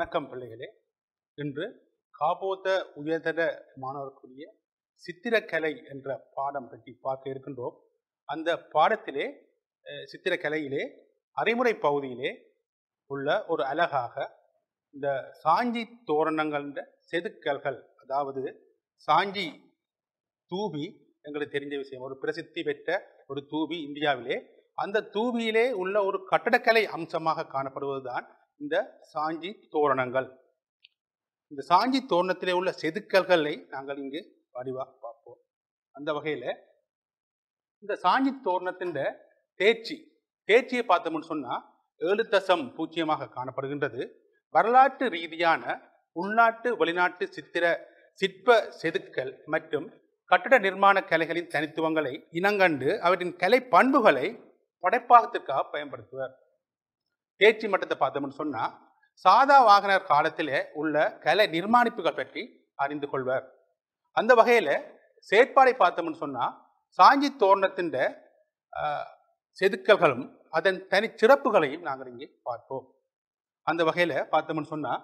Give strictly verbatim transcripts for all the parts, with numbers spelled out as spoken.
வணக்கம் பிள்ளைகளே. இன்று காபோத உயர்தர மாணவர்களுடைய சித்திரக்கலை என்ற பாடம் பற்றி பார்க்க இருக்கின்றோம். அந்த பாடத்திலே சித்திரக்கலையிலே அறிமுறை பகுதியிலே உள்ள ஒரு அழகாக இந்த சாஞ்சி தோரணங்கள் செதுக்கல்கள், அதாவது சாஞ்சி தூபி எங்களுக்கு தெரிஞ்ச விஷயம், ஒரு பிரசித்தி பெற்ற ஒரு தூபி இந்தியாவிலே. அந்த தூபியிலே உள்ள ஒரு கட்டடக்கலை அம்சமாக காணப்படுவதுதான் இந்த சாஞ்சி தோரணங்கள். இந்த சாஞ்சி தோரணத்திலே உள்ள செதுக்கல்களை நாங்கள் இங்கு வடிவாக பார்ப்போம். அந்த வகையில் இந்த சாஞ்சி தோரணத்தின் தேர்ச்சி தேர்ச்சியை பார்த்தோம்னு சொன்னால் ஏழு தசம் பூஜ்ஜியமாக காணப்படுகின்றது. வரலாற்று ரீதியான உள்நாட்டு வெளிநாட்டு சித்திர சிற்ப செதுக்கல் மற்றும் கட்டட நிர்மாண கலைகளின் தனித்துவங்களை இனங்கண்டு அவற்றின் கலை பண்புகளை படைப்பாகத்திற்காக பயன்படுத்துவர். தேர்ச்சி மட்டத்தை பார்த்தோம்னு சொன்னா சாதா வாகனர் காலத்திலே உள்ள கலை நிர்மாணிப்புகள் பற்றி அறிந்து கொள்வர். அந்த வகையில செயற்பாடை பார்த்தோம்னு சொன்னா சாஞ்சி தோரணத்தின் செதுக்கல்களும் அதன் தனி சிறப்புகளையும் நாங்கள் இங்கே பார்ப்போம். அந்த வகையில பார்த்தோம்னு சொன்னா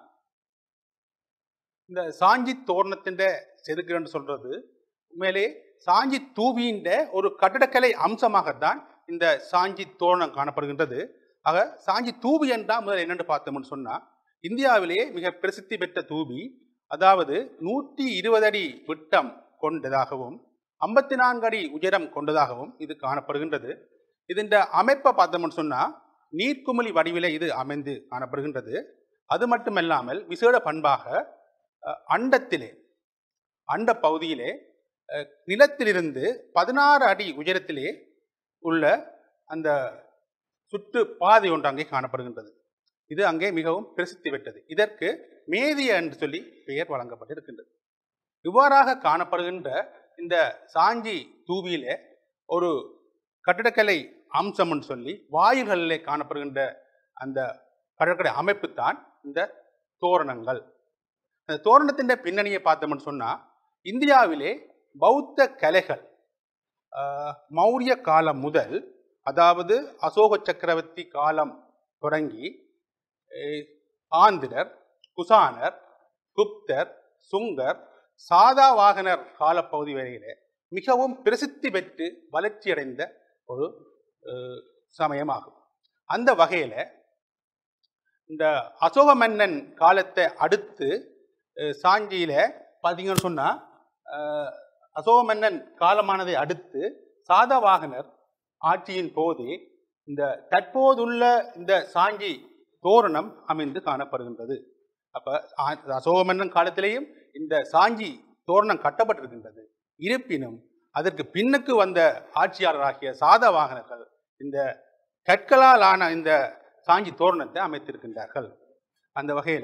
இந்த சாஞ்சி தோரணத்தின் செதுக்கல் சொல்றது உண்மையிலே சாஞ்சி தூவியின் ஒரு கட்டடக்கலை அம்சமாகத்தான் இந்த சாஞ்சி தோரணம் காணப்படுகின்றது. ஆக சாஞ்சி தூபி என்றால் முதல் என்னென்று பார்த்தோம்னு சொன்னால் இந்தியாவிலேயே மிக பிரசித்தி பெற்ற தூபி, அதாவது நூற்றி இருபது அடி விட்டம் கொண்டதாகவும் ஐம்பத்தி நான்கு அடி உயரம் கொண்டதாகவும் இது காணப்படுகின்றது. இதன் அமைப்பை பார்த்தோம்னு சொன்னால் நீர்க்குமிழி வடிவிலே இது அமைந்து காணப்படுகின்றது. அது மட்டுமல்லாமல் விசேட பண்பாக அண்டத்திலே அண்ட பகுதியிலே நிலத்திலிருந்து பதினாறு அடி உயரத்திலே உள்ள அந்த சுற்று பாதை ஒன்று அங்கே காணப்படுகின்றது. இது அங்கே மிகவும் பிரசித்தி பெற்றது. இதற்கு மேதிய என்று சொல்லி பெயர் வழங்கப்பட்டிருக்கின்றது. இவ்வாறாக காணப்படுகின்ற இந்த சாஞ்சி தூவியிலே ஒரு கட்டடக்கலை அம்சம் என்று சொல்லி வாயில்களிலே காணப்படுகின்ற அந்த கட்டடக்கலை அமைப்பு தான் இந்த தோரணங்கள். அந்த தோரணத்தின் பின்னணியை பார்த்தோம்னு சொன்னால் இந்தியாவிலே பௌத்த கலைகள் மௌரிய காலம் முதல், அதாவது அசோக சக்கரவர்த்தி காலம் தொடங்கி ஆந்திரர், குசானர், குப்தர், சுங்கர், சாதாவாகனர் காலப்பகுதி வரையிலே மிகவும் பிரசித்தி பெற்று வளர்ச்சியடைந்த ஒரு சமயமாகும். அந்த வகையில் இந்த அசோக மன்னன் காலத்தை அடுத்து சாஞ்சியில பார்த்தீங்கன்னு சொன்னால் அசோக மன்னன் காலமானதை அடுத்து சாதாவாகனர் ஆட்சியின் போது இந்த தற்போதுள்ள இந்த சாஞ்சி தோரணம் அமைந்து காணப்படுகின்றது. அப்ப அசோக மன்னன் காலத்திலேயும் இந்த சாஞ்சி தோரணம் கட்டப்பட்டிருக்கின்றது. இருப்பினும் அதற்கு பின்னுக்கு வந்த ஆட்சியாளராகிய சாதவாகனர்கள் இந்த கற்களால் ஆன இந்த சாஞ்சி தோரணத்தை அமைத்திருக்கின்றார்கள். அந்த வகையில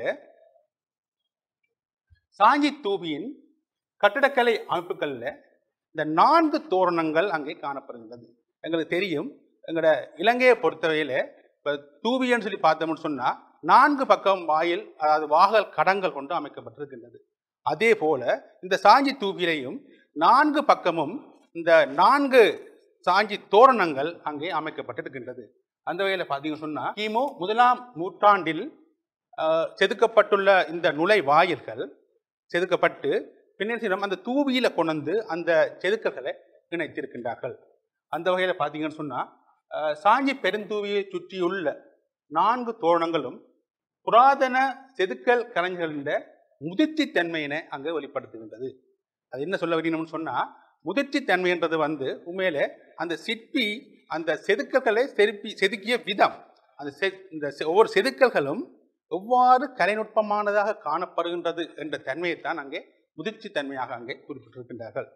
சாஞ்சி தூபியின் கட்டடக்கலை அமைப்புகளில் இந்த நான்கு தோரணங்கள் அங்கே காணப்படுகின்றது. எங்களுக்கு தெரியும், எங்களோட இலங்கையை பொறுத்தவரையில இப்போ தூபின்னு சொல்லி பார்த்தோம்னு சொன்னால் நான்கு பக்கம் வாயில், அதாவது வாகல் கடங்கள் கொண்டு அமைக்கப்பட்டிருக்கின்றது. அதே போல இந்த சாஞ்சி தூபியிலையும் நான்கு பக்கமும் இந்த நான்கு சாஞ்சி தோரணங்கள் அங்கே அமைக்கப்பட்டிருக்கின்றது. அந்த வகையில் பார்த்தீங்கன்னு சொன்னால் கிமு முதலாம் நூற்றாண்டில் செதுக்கப்பட்டுள்ள இந்த நுழை வாயில்கள் செதுக்கப்பட்டு பின்னர் அந்த தூபியில கொண்டு அந்த செதுக்கல்களை இணைத்திருக்கின்றார்கள். அந்த வகையில் பார்த்தீங்கன்னு சொன்னால் சாஞ்சி பெருந்தூவியை சுற்றியுள்ள நான்கு தோரணங்களும் புராதன செதுக்கல் கலைஞர்களின் முதிர்ச்சி தன்மையினை அங்கே வெளிப்படுத்துகின்றது. அது என்ன சொல்ல வரணும்னு சொன்னால் முதிர்ச்சி தன்மைன்றது வந்து உண்மையிலே அந்த சிற்பி அந்த செதுக்கல்களை செதுப்பி செதுக்கிய விதம், அந்த செ இந்த ஒவ்வொரு செதுக்கல்களும் எவ்வாறு கலைநுட்பமானதாக காணப்படுகின்றது என்ற தன்மையைத்தான் அங்கே முதிர்ச்சி தன்மையாக அங்கே குறிப்பிட்டிருக்கின்றார்கள்.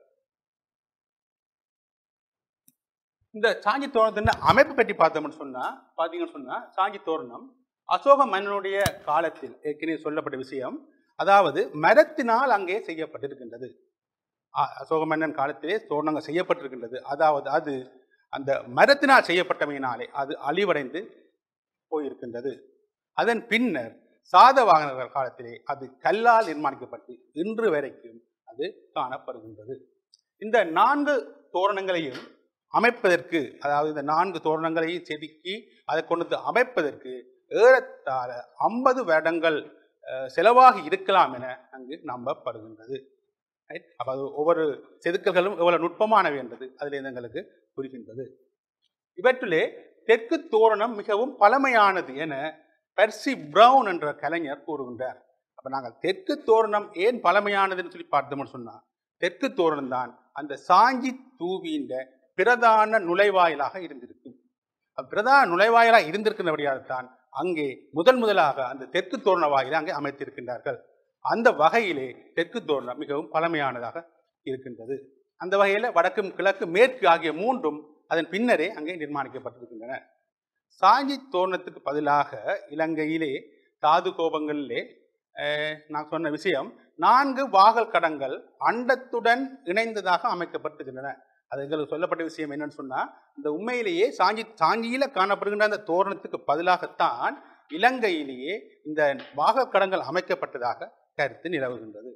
இந்த சாஞ்சி தோரணத்தின் அமைப்பு பற்றி பார்த்தோம்னு சொன்னா பார்த்தீங்கன்னு சொன்னா சாஞ்சி தோரணம் அசோக மன்னனுடைய காலத்தில் ஏற்கனவே சொல்லப்பட்ட விஷயம், அதாவது மரத்தினால் அங்கே செய்யப்பட்டிருக்கின்றது. அசோக மன்னன் காலத்திலே தோரணங்கள் செய்யப்பட்டிருக்கின்றது. அதாவது அது அந்த மரத்தினால் செய்யப்பட்டமையினாலே அது அழிவடைந்து போயிருக்கின்றது. அதன் பின்னர் சாதவாகனர் காலத்திலே அது கல்லால் நிர்மாணிக்கப்பட்டு இன்று வரைக்கும் அது காணப்படுகின்றது. இந்த நான்கு தோரணங்களையும் அமைப்பதற்கு, அதாவது இந்த நான்கு தோரணங்களையும் செதுக்கி அதை கொண்டு அமைப்பதற்கு ஏறத்தாழ ஐம்பது வருடங்கள் செலவாகி இருக்கலாம் என அங்கு நம்பப்படுகின்றது. அப்ப அது ஒவ்வொரு செதுக்கல்களும் எவ்வளவு நுட்பமானவை என்பது அதில் எங்களுக்கு புரிகின்றது. இவற்றிலே தெற்கு தோரணம் மிகவும் பழமையானது என பெர்சி பிரவுன் என்ற கலைஞர் கூறுகின்றார். அப்ப நாங்கள் தெற்கு தோரணம் ஏன் பழமையானதுன்னு சொல்லி பார்த்தோம்னு சொன்னா, தெற்கு தோரணம் தான் அந்த சாஞ்சி தூவியின் பிரதான நுழைவாயிலாக இருந்திருக்கும். பிரதான நுழைவாயிலாக இருந்திருக்கின்றபடியால்தான் அங்கே முதல் முதலாக அந்த தெற்கு தோரண வாயிலை அங்கே அமைத்திருக்கின்றார்கள். அந்த வகையிலே தெற்கு தோரணம் மிகவும் பழமையானதாக இருக்கின்றது. அந்த வகையில் வடக்கும் கிழக்கு மேற்கு ஆகிய மூன்றும் அதன் பின்னரே அங்கே நிர்மாணிக்கப்பட்டிருக்கின்றன. சாஞ்சி தோரணத்துக்கு பதிலாக இலங்கையிலே தாது கோபங்களிலே நான் சொன்ன விஷயம் நான்கு வாகல் கடங்கள் அண்டத்துடன் இணைந்ததாக அமைக்கப்பட்டிருக்கின்றன. அது எங்களுக்கு சொல்லப்பட்ட விஷயம் என்னன்னு சொன்னா, இந்த உண்மையிலேயே சாஞ்சி சாஞ்சியில காணப்படுகின்ற அந்த தோரணத்துக்கு பதிலாகத்தான் இலங்கையிலேயே இந்த வாகல் கடங்கள் அமைக்கப்பட்டதாக கருத்து நிலவுகின்றது.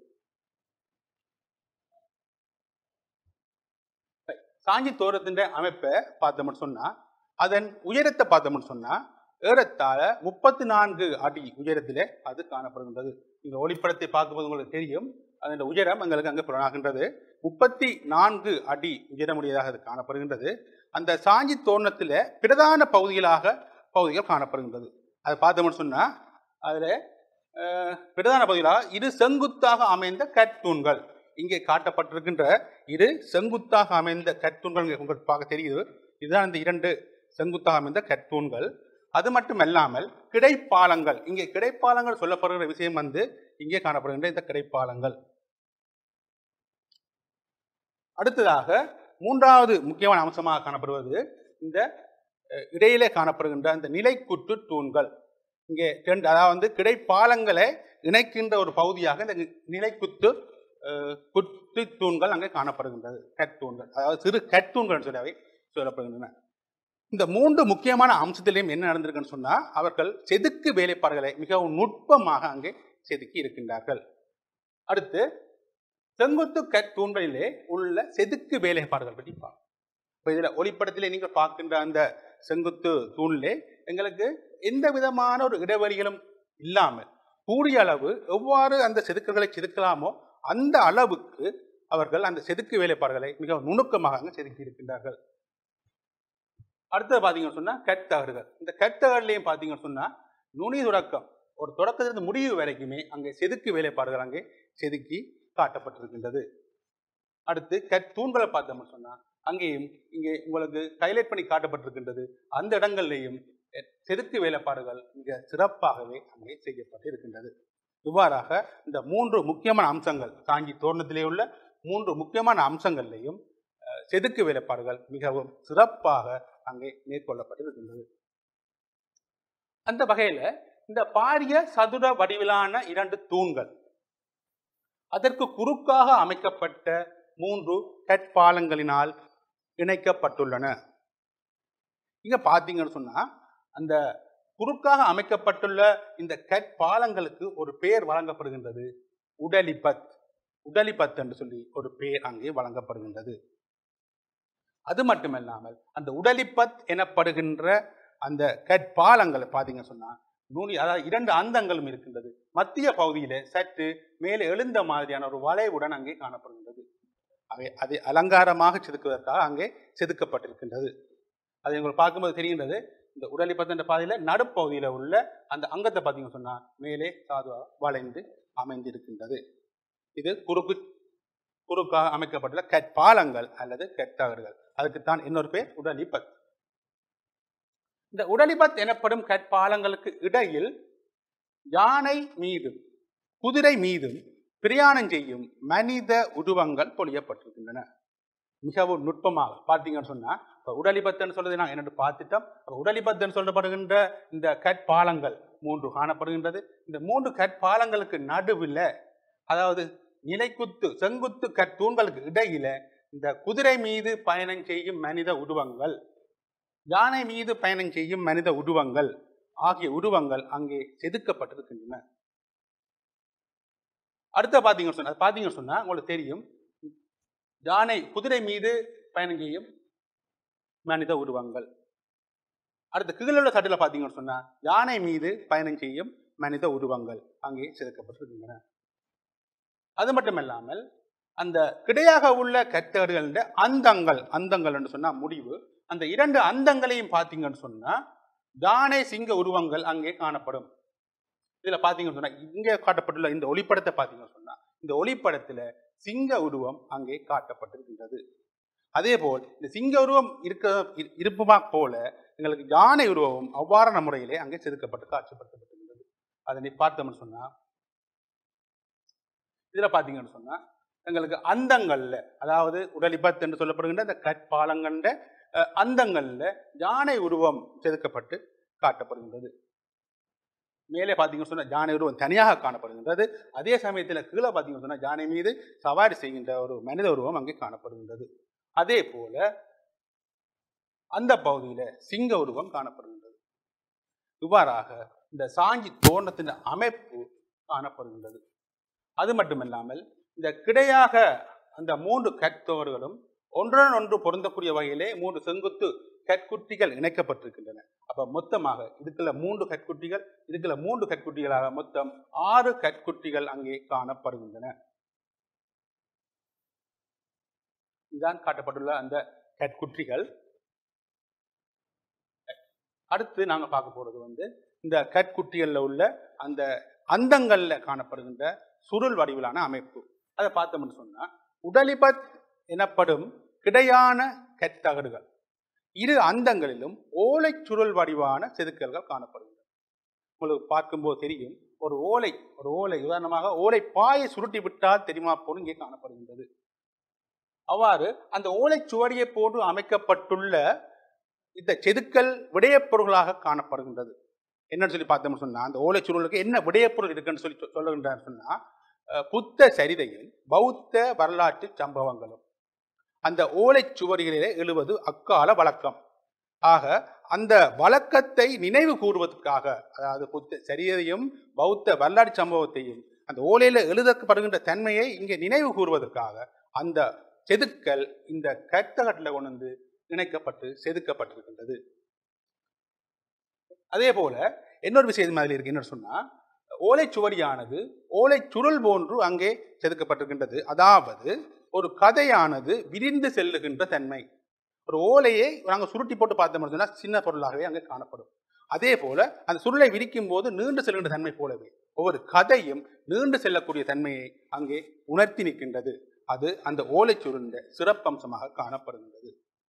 சாஞ்சி தோரணத்தின் அமைப்பை பார்த்தோம்னு சொன்னா, அதன் உயரத்தை பார்த்தோம்னு சொன்னா ஏறத்தாழ முப்பத்தி நான்கு அடி உயரத்திலே அது காணப்படுகின்றது. இந்த ஒளிப்படத்தை பார்க்கும்போது உங்களுக்கு தெரியும், அதன் உயரம் எங்களுக்கு அங்கே புலனாகின்றது. முப்பத்தி நான்கு அடி உயரமுடையதாக அது காணப்படுகின்றது. அந்த சாஞ்சி தோரணத்தில் பிரதான பகுதிகளாக பகுதிகள் காணப்படுகின்றது. அதை பார்த்தோம்னு சொன்னா அதில் பிரதான பகுதிகளாக இரு செங்குத்தாக அமைந்த கற்தூண்கள் இங்கே காட்டப்பட்டிருக்கின்ற இரு செங்குத்தாக அமைந்த கற்தூண்கள் உங்களுக்கு பார்க்க தெரியுது. இதுதான் இந்த இரண்டு செங்குத்தாக அமைந்த கற்தூண்கள். அது மட்டுமல்லாமல் கிடைப்பாலங்கள், இங்கே கிடைப்பாலங்கள் சொல்லப்படுகிற விஷயம் வந்து இங்கே காணப்படுகின்ற இந்த கிடைப்பாலங்கள். அடுத்ததாக மூன்றாவது முக்கியமான அம்சமாக காணப்படுவது இந்த இடையிலே காணப்படுகின்ற அந்த நிலைக்குற்று தூண்கள். இங்கே ரெண்டு, அதாவது கிடைப்பாலங்களை இணைக்கின்ற ஒரு பகுதியாக இந்த நிலைக்குத்து குத்து தூண்கள் அங்கே காணப்படுகின்றது. கற்தூண்கள், அதாவது சிறு கற்தூண்கள் சொல்லவே சொல்லப்படுகின்றன. இந்த மூன்று முக்கியமான அம்சத்திலையும் என்ன நடந்திருக்குன்னு சொன்னா, அவர்கள் செதுக்கு வேலைப்பாடுகளை மிகவும் நுட்பமாக அங்கே செதுக்கி இருக்கின்றார்கள். அடுத்து செங்குத்து கற்தூண்களிலே உள்ள செதுக்கு வேலைப்பாடுகள் பற்றி பார்ப்போம். இப்போ இதில் ஒளிப்படத்திலே நீங்கள் பார்க்கின்ற அந்த செங்குத்து தூணிலே எங்களுக்கு எந்த விதமான ஒரு இடைவெளிகளும் இல்லாமல் கூடிய அளவு எவ்வாறு அந்த செதுக்குகளை செதுக்கலாமோ அந்த அளவுக்கு அவர்கள் அந்த செதுக்கு வேலைப்பாடுகளை மிகவும் நுணுக்கமாக அங்கே செதுக்கி இருக்கின்றார்கள். அடுத்தது பார்த்தீங்கன்னு சொன்னா கற்தகடுகள். இந்த கற்தகடுலையும் பார்த்தீங்கன்னு சொன்னா நுனி தொடக்கம் ஒரு தொடக்கத்திலிருந்து முடிவு வரைக்குமே அங்கே செதுக்கு வேலைப்பாடுகள் அங்கே செதுக்கி காட்டப்பட்டிருக்கின்றது. அடுத்து கற்தூண்களை பார்த்தோம்னு சொன்னா அங்கேயும் இங்கே உங்களுக்கு ஹைலைட் பண்ணி காட்டப்பட்டிருக்கின்றது. அந்த இடங்கள்லையும் செதுக்கு வேலைப்பாடுகள் மிக சிறப்பாகவே அங்கே செய்யப்பட்டு இருக்கின்றது. இவ்வாறாக இந்த மூன்று முக்கியமான அம்சங்கள், சாஞ்சி தோரணத்திலே உள்ள மூன்று முக்கியமான அம்சங்கள்லையும் செதுக்கு வேலைப்பாடுகள் மிகவும் சிறப்பாக அங்கே மேற்கொள்ளப்பட்டிருக்கின்றது. அந்த வகையில இந்த பாரிய சதுர வடிவிலான இரண்டு தூண்கள், அதற்கு குறுக்காக அமைக்கப்பட்ட மூன்று கற்பாலங்களினால் இணைக்கப்பட்டுள்ளன. இங்க பாத்தீங்கன்னு சொன்னா அந்த குறுக்காக அமைக்கப்பட்டுள்ள இந்த கற்பாலங்களுக்கு ஒரு பெயர் வழங்கப்படுகின்றது, உடலிபத். உடலிபத் என்று சொல்லி ஒரு பெயர் அங்கே வழங்கப்படுகின்றது. அது மட்டுமல்லாமல் அந்த உடலிபத் எனப்படுகின்ற அந்த கற்பாலங்களை பார்த்தீங்கன்னு சொன்னா நூலி, அதாவது இரண்டு அந்தங்களும் இருக்கின்றது. மத்திய பகுதியில சற்று மேலே எழுந்த மாதிரியான ஒரு வளைவுடன் அங்கே காணப்படுகின்றது. அவை அதை அலங்காரமாக செதுக்குவதற்காக அங்கே செதுக்கப்பட்டிருக்கின்றது. அதை உங்களுக்கு பார்க்கும்போது தெரிகின்றது. இந்த உடலிபத் என்ற பாதையில நடுப்பகுதியில உள்ள அந்த அங்கத்தை பார்த்தீங்கன்னு சொன்னா மேலே சாதுவா வளைந்து அமைந்திருக்கின்றது. இது குறுக்கு குறுக்காக அமைக்கப்பட்டுள்ள கற்பாலங்கள் அல்லது கற்தகடுகள். அதுக்குத்தான் இன்னொரு பேர் உடலிபத். இந்த உடலிபத் எனப்படும் கற்பாலங்களுக்கு இடையில் யானை மீதும் குதிரை மீதும் பிரயாணம் செய்யும் மனித உருவங்கள் பொழியப்பட்டிருக்கின்றன. மிகவும் நுட்பமாக பார்த்தீங்கன்னு சொன்னா உடலிபத்துன்னு சொல்றது நான் என்னென்று பார்த்துட்டோம். உடலிபத்துன்னு சொல்லப்படுகின்ற இந்த கற்பாலங்கள் மூன்று காணப்படுகின்றது. இந்த மூன்று கற்பாலங்களுக்கு நடுவில், அதாவது நிலைக்குத்து செங்குத்து கற்தூண்களுக்கு இடையில இந்த குதிரை மீது பயணம் செய்யும் மனித உருவங்கள், யானை மீது பயணம் செய்யும் மனித உருவங்கள் ஆகிய உருவங்கள் அங்கே செதுக்கப்பட்டிருக்கின்றன. அடுத்த பார்த்தீங்கன்னு சொன்னா பார்த்தீங்கன்னு சொன்னா உங்களுக்கு தெரியும், யானை குதிரை மீது பயணம் செய்யும் மனித உருவங்கள். அடுத்த கீழே உள்ள சட்டில பார்த்தீங்கன்னு சொன்னா யானை மீது பயணம் செய்யும் மனித உருவங்கள் அங்கே செதுக்கப்பட்டிருக்கின்றன. அது மட்டுமல்லாமல் அந்த கிடையாக உள்ள கற்தகடுகள் அந்தங்கள் அந்தங்கள் என்று சொன்னா முடிவு, அந்த இரண்டு அந்தங்களையும் பார்த்தீங்கன்னு சொன்னா யானை சிங்க உருவங்கள் அங்கே காணப்படும். இதுல பாத்தீங்கன்னு சொன்னா இங்கே காட்டப்பட்டுள்ள இந்த ஒளிப்படத்தை பார்த்தீங்கன்னு சொன்னா இந்த ஒளிப்படத்துல சிங்க உருவம் அங்கே காட்டப்பட்டிருக்கின்றது. அதே போல் இந்த சிங்க உருவம் இருக்க இருப்புமா போல எங்களுக்கு யானை உருவம் அவ்வாறான முறையிலே அங்கே செதுக்கப்பட்டு காட்சிப்படுத்தப்பட்டிருக்கிறது. அதனை பார்த்தோம்னு சொன்னா இதுல பாத்தீங்கன்னு சொன்னா எங்களுக்கு அந்தங்கள்ல, அதாவது உடலிபத் என்று சொல்லப்படுகின்ற அந்த கற்பாலங்கண்ட அந்தங்கள்ல யானை உருவம் செதுக்கப்பட்டு காட்டப்படுகின்றது. மேலே பார்த்தீங்கன்னு சொன்னா யானை உருவம் தனியாக காணப்படுகின்றது. அதே சமயத்தில் கீழே பார்த்தீங்கன்னு சொன்னா யானை மீது சவாரி செய்கின்ற ஒரு மனித உருவம் அங்கே காணப்படுகின்றது. அதே போல அந்த பகுதியில சிங்க உருவம் காணப்படுகின்றது. இவ்வாறாக இந்த சாஞ்சி தோரணத்தின் அமைப்பு காணப்படுகின்றது. அது மட்டுமல்லாமல் இந்த கிடையாக அந்த மூன்று கற்தோர்களும் ஒன்றுடன் ஒன்று பொருந்தக்கூடிய வகையிலே மூன்று செங்குத்து கற்குட்டிகள் இணைக்கப்பட்டிருக்கின்றன. அப்ப மொத்தமாக இதுக்குள்ள மூன்று கற்குட்டிகள் இதுக்குள்ள மூன்று கற்குட்டிகளாக மொத்தம் ஆறு கற்குட்டிகள் அங்கே காணப்படுகின்றன. இதுதான் காட்டப்பட்டுள்ள அந்த கற்குட்டிகள். அடுத்து நாங்க பார்க்க போறது வந்து இந்த கற்குட்டிகள்ல உள்ள அந்த அந்தங்கள்ல காணப்படுகின்ற சுருள் வடிவிலான அமைப்பு. அதை பார்த்தோம்னு சொன்னா உடலிபத் எனப்படும் கிடையான கற்தகடுகள் இரு அந்தங்களிலும் ஓலை சுருள் வடிவான செதுக்கல்கள் காணப்படுகின்றன. உங்களுக்கு பார்க்கும்போது தெரியும், ஒரு ஓலை ஒரு ஓலை உதாரணமாக ஓலை பாயை சுருட்டி விட்டால் தெரியுமா போல இங்கே காணப்படுகின்றது. அவ்வாறு அந்த ஓலை சுவடியை போன்று அமைக்கப்பட்டுள்ள இந்த செதுக்கல் விடயப்பொருள்களாக காணப்படுகின்றது. என்னன்னு சொல்லி பார்த்தோம்னு சொன்னா அந்த ஓலை சுருளுக்கு என்ன விடயப்பொருள் இருக்குன்னு சொல்லி சொல்லுகின்றார் சொன்னா புத்த சரிதையும் பௌத்த வரலாற்று சம்பவங்களும் அந்த ஓலை சுவடிகளிலே எழுவது அக்கால வழக்கம். ஆக அந்த வழக்கத்தை நினைவு கூறுவதற்காக, அதாவது புத்த சரிதையும் பௌத்த வரலாற்று சம்பவத்தையும் அந்த ஓலையில எழுதப்படுகின்ற தன்மையை இங்கே நினைவு கூறுவதற்காக அந்த செதுக்கல் இந்த கற்தகட்டில் கொண்டு வந்து இணைக்கப்பட்டு செதுக்கப்பட்டிருக்கின்றது. அதே போல இன்னொரு விஷயம் அதில் இருக்கு. என்ன சொன்னா ஓலைச்சுவடியானது ஓலை சுருள் போன்று அங்கே செதுக்கப்பட்டிருக்கின்றது. அதாவது ஒரு கதையானது விரிந்து செல்லுகின்ற தன்மை. ஒரு ஓலையை நாங்கள் சுருட்டி போட்டு பார்த்தோம்னு சொன்னா சின்ன பொருளாகவே அங்கே காணப்படும். அதே போல அந்த சுருளை விரிக்கும் போது நீண்டு செல்கின்ற தன்மை போலவே ஒவ்வொரு கதையும் நீண்டு செல்லக்கூடிய தன்மையை அங்கே உணர்த்தி நிற்கின்றது. அது அந்த ஓலை சுருண்ட சிறப்பம்சமாக காணப்படுகின்றது.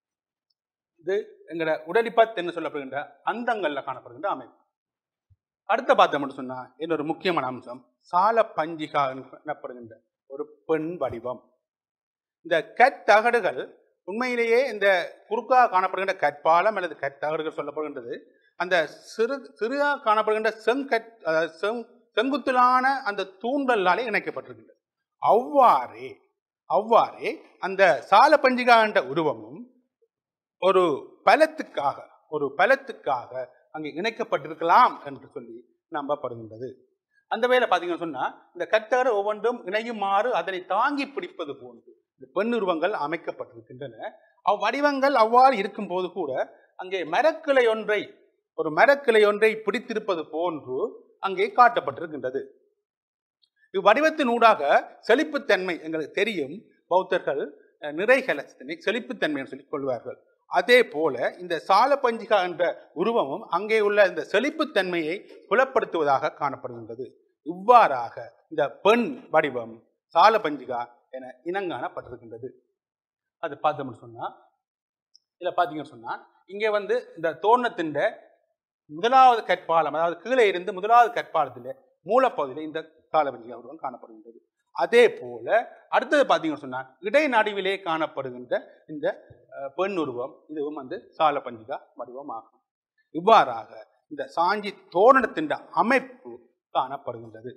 இது எங்கட உடலிபத் என்று சொல்லப்படுகின்ற அந்தங்கள்ல காணப்படுகின்ற அமைப்பு. அடுத்த பார்த்தோம்னு சொன்னா இன்னொரு முக்கியமான அம்சம் சால பஞ்சிகா எனப்படுகின்ற ஒரு பெண் வடிவம். இந்த கற்தகடுகள் உண்மையிலேயே இந்த குறுக்காக காணப்படுகின்ற கற்பாலம் அல்லது கற்தகடுகள் சொல்லப்படுகின்றது அந்த சிறு சிறுகா காணப்படுகின்ற செங்கற் செங்குத்தலான அந்த தூண்டலாலே இணைக்கப்பட்டிருக்கின்றது. அவ்வாறே அவ்வாறே அந்த சால பஞ்சிகா என்ற உருவமும் ஒரு பலத்துக்காக ஒரு பலத்துக்காக அங்கே இணைக்கப்பட்டிருக்கலாம் என்று சொல்லி நம்பப்படுகின்றது. அந்த வேலை பார்த்தீங்கன்னு சொன்னா இந்த கற்தகடு ஒவ்வொன்றும் இணையுமாறு அதனை தாங்கி பிடிப்பது போன்று இந்த பெண்ணுருவங்கள் அமைக்கப்பட்டிருக்கின்றன. அவ்வடிவங்கள் அவ்வாறு இருக்கும் போது கூட அங்கே மரக்கிளை ஒன்றை ஒரு மரக்கிளை ஒன்றை பிடித்திருப்பது போன்று அங்கே காட்டப்பட்டிருக்கின்றது. இவ்வடிவத்தின் ஊடாக செழிப்புத்தன்மை எங்களுக்கு தெரியும். பௌத்தர்கள் நிறைகலத்தினை செழிப்புத்தன்மை என்று சொல்லிக் கொள்வார்கள். அதே போல இந்த சால பஞ்சிகா என்ற உருவமும் அங்கே உள்ள இந்த செழிப்புத்தன்மையை புலப்படுத்துவதாக காணப்படுகின்றது. இவ்வாறாக இந்த பெண் வடிவம் சால பஞ்சிகா என இனங்காணப்பட்டிருக்கின்றது. அது பார்த்தோம்னு சொன்னா இதுல பாத்தீங்கன்னு சொன்னா இங்கே வந்து இந்த தோரணத்தின் முதலாவது கற்பாலம், அதாவது கீழே இருந்து முதலாவது கற்பாலத்தில் மூலப்பகுதியில் இந்த சால பஞ்சிகா உருவம் காணப்படுகின்றது. அதே போல அடுத்தது பார்த்தீங்கன்னு சொன்னா இடைநடுவிலே காணப்படுகின்ற இந்த பெண் உருவம் இதுவும் வந்து சால பஞ்சிகா வடிவம் ஆகும். இவ்வாறாக இந்த சாஞ்சி தோரணத்தின் அமைப்பு காணப்படுகின்றது.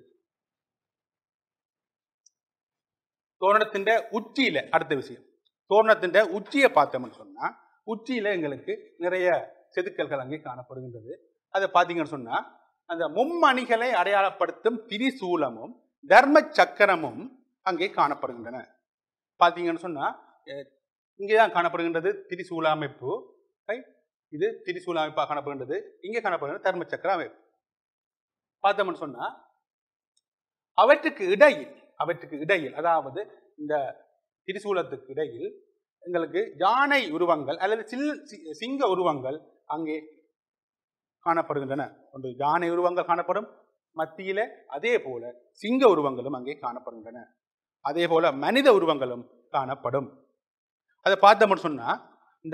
தோரணத்தின் உச்சியில அடுத்த விஷயம் தோரணத்தின் உச்சியை பார்த்தோம்னு சொன்னா உச்சியில எங்களுக்கு நிறைய செதுக்கல்கள் அங்கே காணப்படுகின்றது. அதை பார்த்தீங்கன்னு சொன்னா அந்த மும்மணிகளை அடையாளப்படுத்தும் திரிசூலமும் தர்ம சக்கரமும் அங்கே காணப்படுகின்றன. பார்த்தீங்கன்னு சொன்னா இங்கேதான் காணப்படுகின்றது திரிசூல அமைப்பு. இது திரிசூல அமைப்பாக காணப்படுகின்றது. இங்கே காணப்படுகின்ற தர்ம சக்கர அமைப்பு. பார்த்தோம்னு சொன்னா அவற்றுக்கு இடையில் அவற்றுக்கு இடையில் அதாவது இந்த திரிசூலத்துக்கு இடையில் எங்களுக்கு யானை உருவங்கள் அல்லது சில் சிங்க உருவங்கள் அங்கே காணப்படுகின்றன. ஒன்று யானை உருவங்கள் காணப்படும், மத்தியில அதே போல சிங்க உருவங்களும் அங்கே காணப்படுகின்றன. அதே போல மனித உருவங்களும் காணப்படும். அதை பார்த்தோம்னு சொன்னா இந்த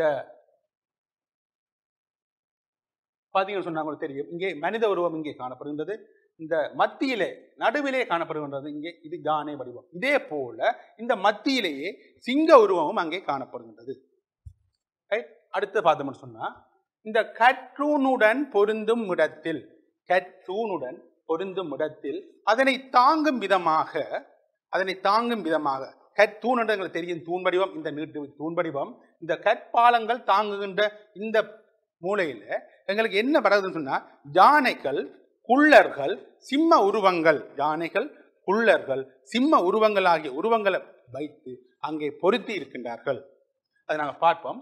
பார்த்தீங்கன்னு சொன்னா உங்களுக்கு தெரியும், இங்கே மனித உருவம் இங்கே காணப்படுகின்றது, இந்த மத்தியிலே நடுவிலே காணப்படுகின்றது இங்கே இது யானை வடிவம். இதே போல இந்த மத்தியிலேயே சிங்க உருவமும் அங்கே காணப்படுகின்றது. அடுத்து பார்த்தோம்னு சொன்னா இந்த கற்றூனுடன் பொருந்தும் இடத்தில் கற்றூனுடன் பொருந்தும் இடத்தில் அதனை தாங்கும் விதமாக அதனை தாங்கும் விதமாக கற்றூன் தெரியும் தூண் வடிவம், இந்த நீட்டு தூண் வடிவம், இந்த கற்பாலங்கள் தாங்குகின்ற இந்த மூலையில எங்களுக்கு என்ன பரவுதுன்னு சொன்னா யானைகள், குள்ளர்கள், சிம்ம உருவங்கள், யானைகள், குள்ளர்கள், சிம்ம உருவங்கள் ஆகிய உருவங்களை வைத்து அங்கே பொருத்தி இருக்கின்றார்கள். அதை நாங்கள் பார்ப்போம்.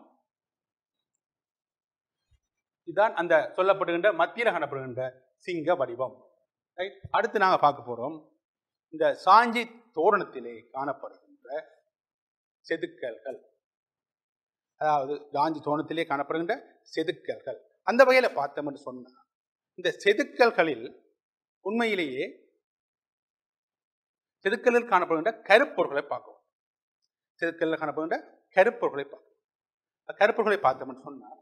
இதுதான் அந்த சொல்லப்படுகின்ற மத்தியில் காணப்படுகின்ற சிங்க வடிவம். அடுத்து நாங்கள் பார்க்க போறோம் இந்த சாஞ்சி தோரணத்திலே காணப்படுகின்ற செதுக்கல்கள், அதாவது சாஞ்சி தோரணத்திலே காணப்படுகின்ற செதுக்கல்கள். அந்த வகையில பார்த்தோம் என்று சொன்னா இந்த செதுக்கல்களில் உண்மையிலேயே செதுக்கலில் காணப்படுகின்ற கருப்பொருட்களை பார்க்கும். செதுக்கலில் காணப்படுகின்ற கருப்பொருட்களை பார்க்கும். கருப்பொருட்களை பார்த்தோம் என்று சொன்னா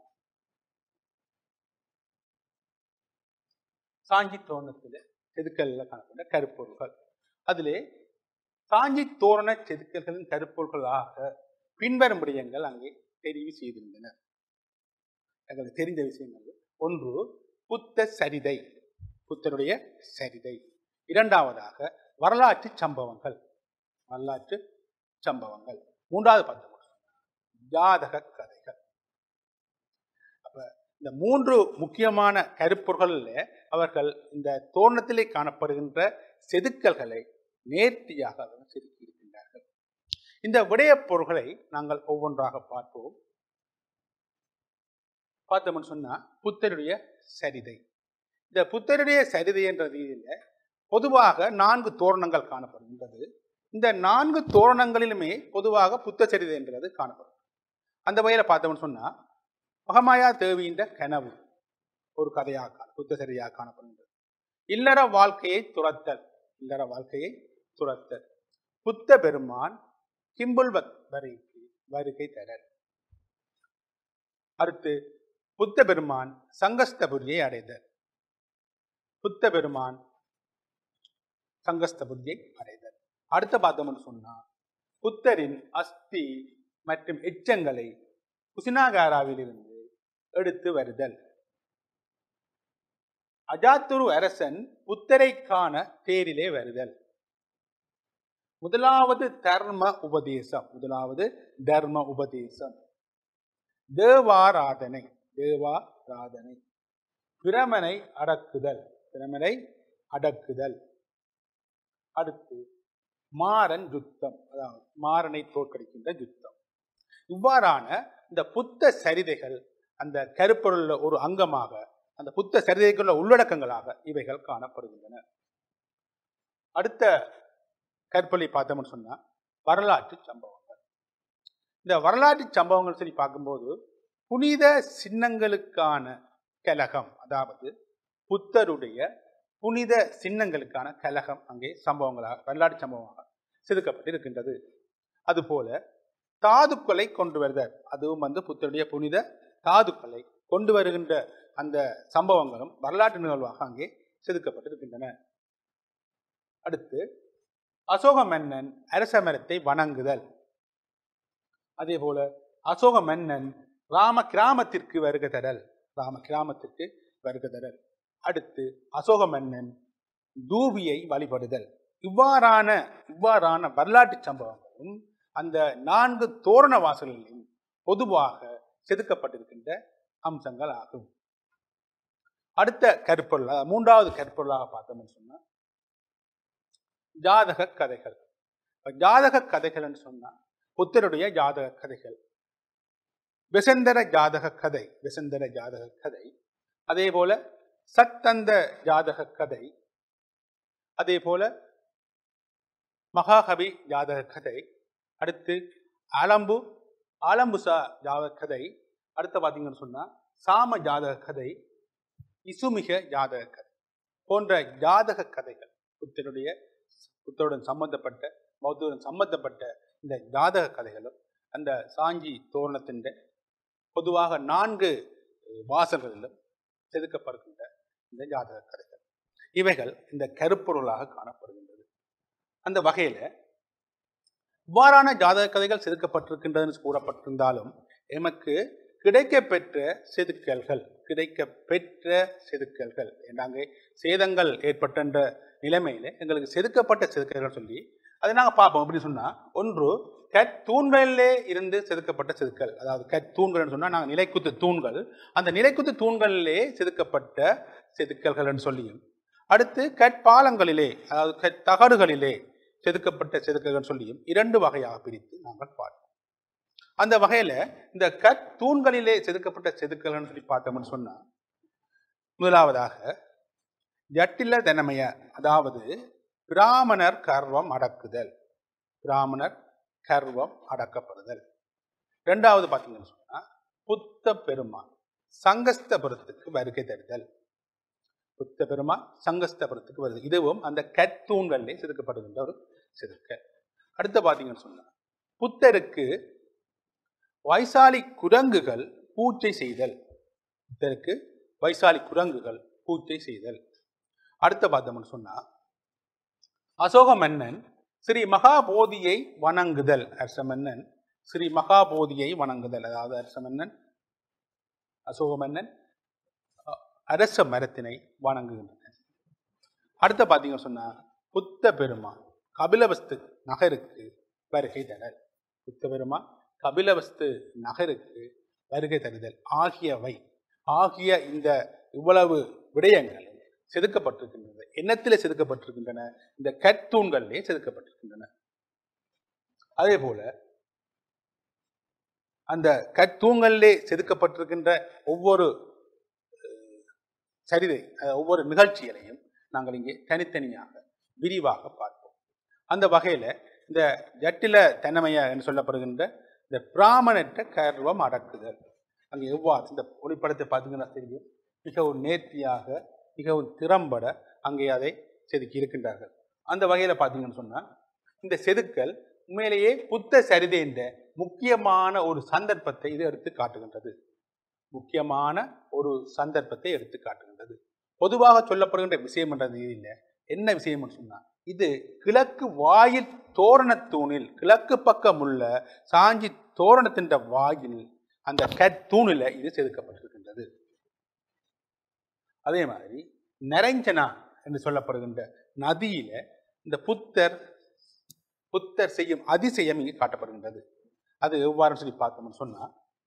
சாஞ்சி தோரணத்தில் செதுக்கல்ல காணப்படுகின்ற கருப்பொருட்கள், அதிலே சாஞ்சி தோரண செதுக்கல்களின் கருப்பொருட்களாக பின்வரும் விடயங்கள் அங்கே தெரிவு செய்திருந்தனர். எங்களுக்கு தெரிந்த விஷயங்கள்: ஒன்று புத்த சரிதை, புத்தருடைய சரிதை. இரண்டாவதாக வரலாற்று சம்பவங்கள், வரலாற்று சம்பவங்கள். மூன்றாவது பார்த்தோம் ஜாதக கதைகள். அப்ப இந்த மூன்று முக்கியமான கருப்பொருள்களில் அவர்கள் இந்த தோரணத்திலே காணப்படுகின்ற செதுக்கல்களை நேர்த்தியாக செதுக்கி இருக்கின்றார்கள். இந்த விடயப் பொருள்களை நாங்கள் ஒவ்வொன்றாக பார்ப்போம். பார்த்தோம்னு சொன்னா புத்தருடைய சரிதை. இந்த புத்தருடைய சரிதை என்ற ரீதியில பொதுவாக நான்கு தோரணங்கள் காணப்படுகின்றது. இந்த நான்கு தோரணங்களிலுமே பொதுவாக புத்த சரிதை என்றது காணப்படும். அந்த வகையில பார்த்தோம்னு சொன்னா மகமாயா தேவியின் கனவு ஒரு கதையாக புத்த சரியாக காணப்படுகின்றது. இல்லற வாழ்க்கையை துரத்தல், இல்லற வாழ்க்கையை துரத்தல். புத்த பெருமான் கிம்புல்வத் வரைக்கு வருகை தரல். அடுத்து புத்த பெருமான் சங்கஸ்தபுரியை அடைதல். புத்த பெருமான் சங்கஸ்தபுரியை அடைதல். அடுத்த பார்த்தோம்னு சொன்னா புத்தரின் அஸ்தி மற்றும் எச்சங்களை குசினாகாராவில் இருந்து எடுத்து வருதல். அஜாத்துரு அரசன் புத்தரை காண தேரிலே வருதல். முதலாவது தர்ம உபதேசம், முதலாவது தர்ம உபதேசம். தேவாராதனை, தேவாராதனை. பிரமனை அடக்குதல், பிரமனை அடக்குதல். அடுத்து மாறன் யுத்தம், அதாவது மாறனை தோற்கடிக்கின்ற யுத்தம். இவ்வாறான இந்த புத்த சரிதைகள் அந்த கருப்பொருள் ஒரு அங்கமாக, அந்த புத்த சரிதைக்குள்ள உள்ளடக்கங்களாக இவைகள் காணப்படுகின்றன. அடுத்த கற்பொருளை பார்த்தோம்னு சொன்னா வரலாற்று சம்பவங்கள். இந்த வரலாற்று சம்பவங்கள் சொல்லி பார்க்கும்போது புனித சின்னங்களுக்கான கலகம், அதாவது புத்தருடைய புனித சின்னங்களுக்கான கலகம் அங்கே சம்பவங்களாக, வரலாற்று சம்பவமாக செதுக்கப்பட்டு இருக்கின்றது. அதுபோல தாதுக்களை கொண்டு வருதல், அதுவும் வந்து புத்தருடைய புனித தாதுக்களை கொண்டு வருகின்ற அந்த சம்பவங்களும் வரலாற்று நிகழ்வாக அங்கே செதுக்கப்பட்டிருக்கின்றன. அடுத்து அசோக மன்னன் அரச மரத்தை வணங்குதல். அதே போல அசோக மன்னன் ராம கிராமத்திற்கு வருகை தரல், ராம கிராமத்திற்கு வருகை தரல். அடுத்து அசோக மன்னன் தூபியை வழிபடுதல். இவ்வாறான இவ்வாறான வரலாற்று சம்பவங்களும் அந்த நான்கு தோரண வாசல்களிலும் பொதுவாக செதுக்கப்பட்டிருக்கின்ற அம்சங்கள் ஆகும். அடுத்த கருப்பொருள், மூன்றாவது கருப்பொருளாக பார்த்தோம்னு சொன்னா ஜாதக கதைகள். ஜாதக கதைகள் என்று சொன்னா புத்தருடைய ஜாதக கதைகள், விசந்தர ஜாதக கதை, விசந்தர ஜாதக கதை. அதே போல சத்தந்த ஜாதக கதை, அதே போல மகாகவி ஜாதக கதை, அடுத்து ஆலம்பு ஆலம்புசா ஜாதக கதை, அடுத்து பார்த்தீங்கன்னு சொன்னா சாம ஜாதக கதை, இசுமிக ஜாதக கதை போன்ற ஜாதக கதைகள், புத்தருடைய புத்தருடன் சம்பந்தப்பட்ட பௌத்தருடன் சம்பந்தப்பட்ட இந்த ஜாதக கதைகளும் அந்த சாஞ்சி தோரணத்தின் பொதுவாக நான்கு வாசல்களிலும் செதுக்கப்படுகின்ற இந்த ஜாதக கதைகள், இவைகள் இந்த கருப்பொருளாக காணப்படுகின்றது. அந்த வகையில இவ்வாறான ஜாதக கதைகள் செதுக்கப்பட்டிருக்கின்றதுன்னு கூறப்பட்டிருந்தாலும் எமக்கு கிடைக்க பெற்ற செதுக்கல்கள் கிடைக்க பெற்ற செதுக்கல்கள் நாங்கள் சேதங்கள் ஏற்பட்ட நிலைமையில எங்களுக்கு செதுக்கப்பட்ட செதுக்கல்கள் சொல்லி அதை நாங்கள் பார்ப்போம். அப்படின்னு சொன்னா ஒன்று கட் தூண்களிலே இருந்து செதுக்கப்பட்ட செதுக்கல், அதாவது கட் தூண்கள் சொன்னா நாங்கள் நிலைக்குத்து தூண்கள், அந்த நிலைக்குத்து தூண்களிலே செதுக்கப்பட்ட செதுக்கல்கள் சொல்லியும், அடுத்து கற்பாலங்களிலே அதாவது கட் தகடுகளிலே செதுக்கப்பட்ட செதுக்கல்கள் சொல்லியும் இரண்டு வகையாக பிரித்து நாங்கள் பார்ப்போம். அந்த வகையில இந்த கட் தூண்களிலே செதுக்கப்பட்ட செதுக்கல்கள் சொல்லி பார்த்தோம்னு சொன்னா முதலாவதாக ஜட்டில தனமய, அதாவது பிராமணர் கர்வம் அடக்குதல், பிராமணர் கர்வம் அடக்கப்படுதல். இரண்டாவது பார்த்தீங்கன்னு சொன்னா புத்த பெருமான் சங்கஸ்தபுரத்துக்கு வருகை தருதல், புத்த பெருமான் சங்கஸ்தபுரத்துக்கு வருது, இதுவும் அந்த கற்தூண்களிலே செதுக்கப்படுகின்ற ஒரு செதுக்கல். அடுத்து பார்த்தீங்கன்னு சொன்னா புத்தருக்கு வைசாலி குரங்குகள் பூஜை செய்தல், புத்தருக்கு வைசாலி குரங்குகள் பூஜை செய்தல். அடுத்த பார்த்தோம்னு சொன்னா அசோக மன்னன் ஸ்ரீ மகாபோதியை வணங்குதல், அரச மன்னன் ஸ்ரீ மகாபோதியை வணங்குதல், அதாவது அரச மன்னன் அசோக மன்னன் அரச மரத்தினை வணங்குகின்றனர். அடுத்த பார்த்தீங்கன்னு சொன்னா புத்த பெருமான் கபிலவஸ்து நகருக்கு வருகை தரல், புத்த பெருமான் கபிலவஸ்து நகருக்கு வருகை தருதல் ஆகியவை ஆகிய இந்த இவ்வளவு விடயங்கள் செதுக்கப்பட்டிருக்கின்றன. எண்ணத்திலே செதுக்கப்பட்டிருக்கின்றன, இந்த கற்தூண்களிலே செதுக்கப்பட்டிருக்கின்றன. அதே போல அந்த கற்தூண்களிலே செதுக்கப்பட்டிருக்கின்ற ஒவ்வொரு சரிதை ஒவ்வொரு நிகழ்ச்சிகளையும் நாங்கள் இங்கே தனித்தனியாக விரிவாக பார்ப்போம். அந்த வகையில இந்த ஜட்டில தனமய என்று சொல்லப்படுகின்ற இந்த பிராமணற்ற கர்வம் அடக்குதல் அங்கே எவ்வாறு இந்த ஒளிப்படத்தை பார்த்தீங்கன்னா தெரியும், மிகவும் நேர்த்தியாக மிகவும் திறம்பட அங்கே அதை செதுக்கி இருக்கின்றார்கள். அந்த வகையில பார்த்தீங்கன்னு சொன்னா இந்த செதுக்கல் உண்மையிலேயே புத்த சரிதை என்ற முக்கியமான ஒரு சந்தர்ப்பத்தை இது எடுத்து காட்டுகின்றது, முக்கியமான ஒரு சந்தர்ப்பத்தை எடுத்து காட்டுகின்றது. பொதுவாக சொல்லப்படுகின்ற விஷயம் என்றது இல்லை, என்ன விஷயம் சொன்னா இது கிழக்கு வாயில் தோரணத்தூணில் கிழக்கு பக்கம் உள்ள சாஞ்சி தோரணத்தின் வாயில் அந்த கற்தூணில இது செதுக்கப்பட்டிருக்கின்றது. அதே மாதிரி நரஞ்சனா என்று சொல்லப்படுகின்ற நதியில இந்த புத்தர் புத்தர் செய்யும் அதிசயம் இங்கு காட்டப்படுகின்றது. அது எவ்வாறு சொல்லி பார்த்தோம்னு சொன்னா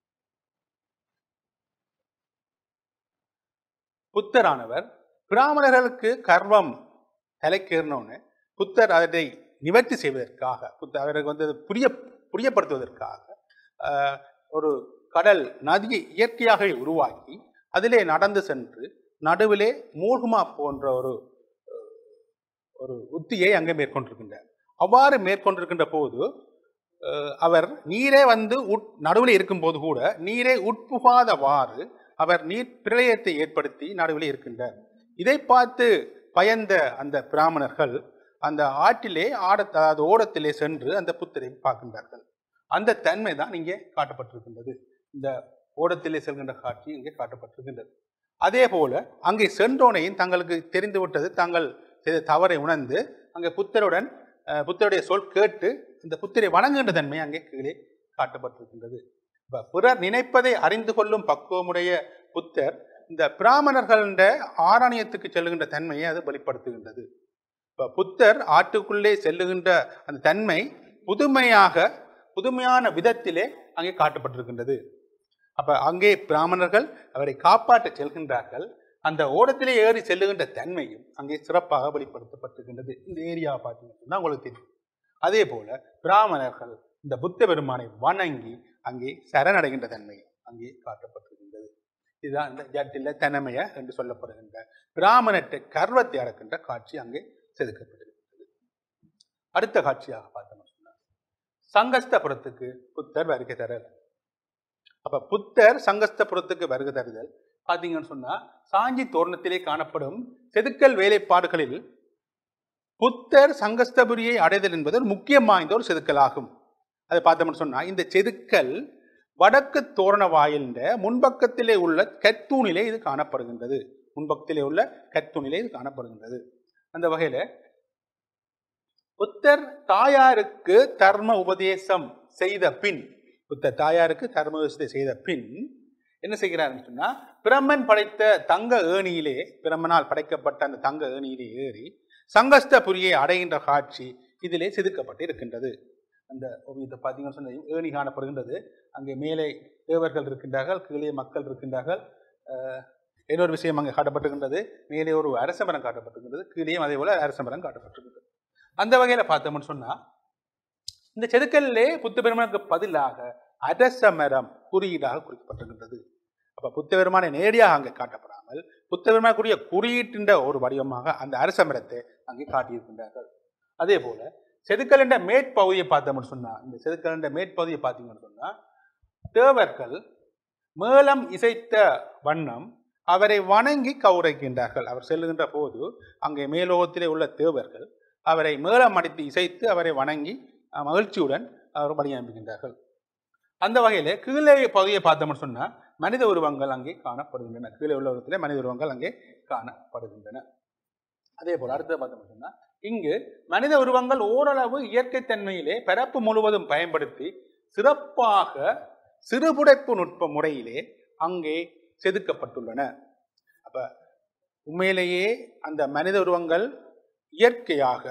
புத்தரானவர் பிராமணர்களுக்கு கர்வம் தலைக்கேறினோன்னு புத்தர் அதை நிவர்த்தி செய்வதற்காக புத்தர் அவருக்கு வந்து புரிய புரியப்படுத்துவதற்காக ஒரு கடல் நதியை இயற்கையாகவே உருவாக்கி அதிலே நடந்து சென்று நடுவிலே மூழ்குமா போன்ற ஒரு ஒரு உத்தியை அங்கே மேற்கொண்டிருக்கின்றார். அவ்வாறு மேற்கொண்டிருக்கின்ற போது அவர் நீரே வந்து உட் நடுவில் இருக்கும் போது கூட நீரே உட்புகாதவாறு அவர் நீர் பிரளயத்தை ஏற்படுத்தி நடுவில் இருக்கின்றார். இதை பார்த்து பயந்த அந்த பிராமணர்கள் அந்த ஆற்றிலே ஆட அதாவது ஓடத்திலே சென்று அந்த புத்தரை பார்க்கின்றார்கள். அந்த தன்மை தான் இங்கே காட்டப்பட்டிருக்கின்றது. இந்த ஓடத்திலே செல்கின்ற காட்சி இங்கே காட்டப்பட்டிருக்கின்றது. அதே போல அங்கே சென்றோனையும் தங்களுக்கு தெரிந்து விட்டது, தாங்கள் செய்த தவறை உணர்ந்து அங்கே புத்தருடன் புத்தருடைய சொல் கேட்டு இந்த புத்தரை வணங்குகின்ற தன்மை அங்கே கீழே காட்டப்பட்டிருக்கின்றது. பிறர் நினைப்பதை அறிந்து கொள்ளும் பக்குவமுடைய புத்தர் இந்த பிராமணர்கள ஆரணியத்துக்கு செல்லுகின்ற தன்மையை அது வெளிப்படுத்துகின்றது. இப்ப புத்தர் ஆற்றுக்குள்ளே செல்லுகின்ற அந்த தன்மை புதுமையாக புதுமையான விதத்திலே அங்கே காட்டப்பட்டிருக்கின்றது. அப்ப அங்கே பிராமணர்கள் அவரை காப்பாற்ற செல்கின்றார்கள். அந்த ஓடத்திலே ஏறி செல்லுகின்ற தன்மையும் அங்கே சிறப்பாக வெளிப்படுத்தப்பட்டிருக்கின்றது. இந்த ஏரியாவை பார்த்தீங்கன்னா உங்களுக்கு தெரியும். அதே போல பிராமணர்கள் இந்த புத்த பெருமானை வணங்கி அங்கே சரணடைகின்ற தன்மை அங்கே காட்டப்பட்டிருக்கின்றது. இதுதான் இந்த ஜட்டில தனமய என்று சொல்லப்படுகின்ற பிராமணற்ற கர்வத்தை அடக்கின்ற காட்சி அங்கே செதுக்கப்பட்டிருக்கிறது. அடுத்த காட்சியாக பார்த்தோம்னு சொன்னார் சங்கஸ்தபுரத்துக்கு புத்தர் வருகை தரல். அப்ப புத்தர் சங்கஸ்தபுரத்துக்கு வருகை தருதல் பார்த்தீங்கன்னு சொன்னா சாஞ்சி தோரணத்திலே காணப்படும் செதுக்கல் வேலைப்பாடுகளில் புத்தர் சங்கஸ்தபுரியை அடைதல் என்பது ஒரு முக்கியம் வாய்ந்த ஒரு செதுக்கல் ஆகும். அதை பார்த்தோம்னு சொன்னா இந்த செதுக்கல் வடக்கு தோரண வாயிலின் முன்பக்கத்திலே உள்ள கத்தூணிலே இது காணப்படுகின்றது. முன்பக்கத்திலே உள்ள கத்தூணிலே இது காணப்படுகின்றது. அந்த வகையில புத்தர் தாயாருக்கு தர்ம உபதேசம் செய்த பின் புத்தர் தாயாருக்கு தர்ம உபதேசத்தை செய்த பின் என்ன செய்கிறார்னு சொன்னா பிரம்மன் படைத்த தங்க ஏணியிலே பிரம்மனால் படைக்கப்பட்ட அந்த தங்க ஏணியிலே ஏறி சங்கஸ்தபுரியை அடைகின்ற காட்சி இதிலே செதுக்கப்பட்டு இருக்கின்றது. அந்த ஓவியத்தை பார்த்தீங்கன்னு சொன்ன ஏணி காணப்படுகின்றது. அங்கே மேலே தேவர்கள் இருக்கின்றார்கள், கீழே மக்கள் இருக்கின்றார்கள். இன்னொரு விஷயம் அங்கே காட்டப்பட்டிருக்கின்றது, மேலே ஒரு அரசமரம் காட்டப்பட்டிருக்கின்றது, கீழேயும் அதே போல அரசமரம் காட்டப்பட்டிருக்கின்றது. அந்த வகையில் பார்த்தோம்னு சொன்னா இந்த செதுக்கல்லே புத்த பெருமானுக்கு பதிலாக அரசமரம் குறியீடாக குறிக்கப்பட்டிருக்கின்றது. அப்ப புத்த பெருமானை நேரடியாக அங்கே காட்டப்படாமல் புத்த பெருமானுக்குரிய குறியீட்டின்ற ஒரு வடிவமாக அந்த அரசமரத்தை அங்கே காட்டியிருக்கின்றார்கள். அதே போல செதுக்கல் என்ற மேற்பகுதியை பார்த்தோம்னு சொன்னா இந்த செதுக்கல் என்ற மேற்பகுதியை பார்த்தீங்கன்னு சொன்னா தேவர்கள் மேளம் இசைத்த வண்ணம் அவரை வணங்கி கௌரவிக்கின்றார்கள். அவர் செல்லுகின்ற போது அங்கே மேலோகத்திலே உள்ள தேவர்கள் அவரை மேளம் அடித்து இசைத்து அவரை வணங்கி மகிழ்ச்சியுடன் அவர் பலி அனுப்புகின்றார்கள். அந்த வகையில கீழே பகுதியை பார்த்தோம்னு சொன்னா மனித உருவங்கள் அங்கே காணப்படுகின்றன. கீழே உள்ள உருவத்திலே மனித உருவங்கள் அங்கே காணப்படுகின்றன. அதே போல அடுத்தது பார்த்தோம்னு சொன்னா இங்கு மனித உருவங்கள் ஓரளவு இயற்கை தன்மையிலே பரப்பு முழுவதும் பயன்படுத்தி சிறப்பாக சிறுபுடைப்பு நுட்ப முறையிலே அங்கே செதுக்கப்பட்டுள்ளன. அப்ப உண்மையிலேயே அந்த மனித உருவங்கள் இயற்கையாக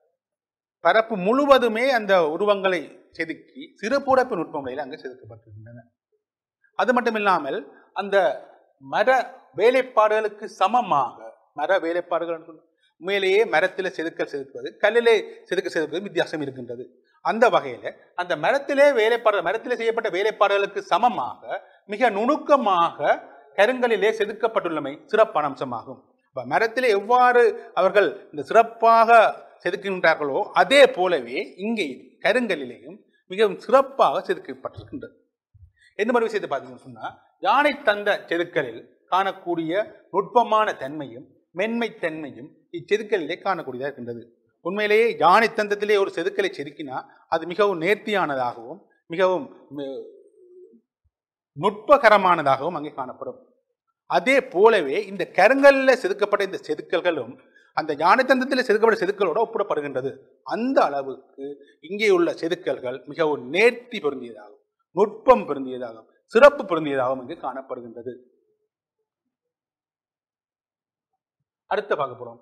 பரப்பு முழுவதுமே அந்த உருவங்களை செதுக்கி சிறுபுடைப்பு நுட்ப முறையில் அங்கே செதுக்கப்பட்டிருக்கின்றன. அது மட்டும் இல்லாமல் அந்த மர வேலைப்பாடுகளுக்கு சமமாக மர வேலைப்பாடுகள் உண்மையிலேயே மரத்திலே செதுக்கல் செதுக்குவது கல்லிலே செதுக்க செதுக்குவது வித்தியாசம் இருக்கின்றது. அந்த வகையில அந்த மரத்திலே வேலைப்பாடு மரத்திலே செய்யப்பட்ட வேலைப்பாடுகளுக்கு சமமாக மிக நுணுக்கமாக கருங்கலிலே செதுக்கப்பட்டுள்ளமை சிறப்பான அம்சமாகும். மரத்திலே எவ்வாறு அவர்கள் இந்த சிறப்பாக செதுக்கின்றார்களோ அதே போலவே இங்கே கருங்கலிலேயும் மிகவும் சிறப்பாக செதுக்கப்பட்டிருக்கின்றது. எந்த மாதிரி விஷயத்தை பார்த்தீங்கன்னு சொன்னா யானை தந்த செதுக்கலில் காணக்கூடிய நுட்பமான தன்மையும் மென்மை தன்மையும் இச்செதுக்கலிலே காணக்கூடியதாக இருக்கின்றது. உண்மையிலேயே யானை தந்தத்திலே ஒரு செதுக்கலை செதுக்கினா அது மிகவும் நேர்த்தியானதாகவும் மிகவும் நுட்பகரமானதாகவும் அங்கே காணப்படும். அதே போலவே இந்த கருங்கல்ல செதுக்கப்பட்ட இந்த செதுக்கல்களும் அந்த யானை தந்தத்தில் செதுக்கப்பட்ட செதுக்கலோடு ஒப்பிடப்படுகின்றது. அந்த அளவுக்கு இங்கே உள்ள செதுக்கல்கள் மிகவும் நேர்த்தி பொருந்தியதாகும், நுட்பம் பொருந்தியதாகும், சிறப்பு பொருந்தியதாகவும் இங்கு காணப்படுகின்றது. அடுத்த பார்க்க போறோம்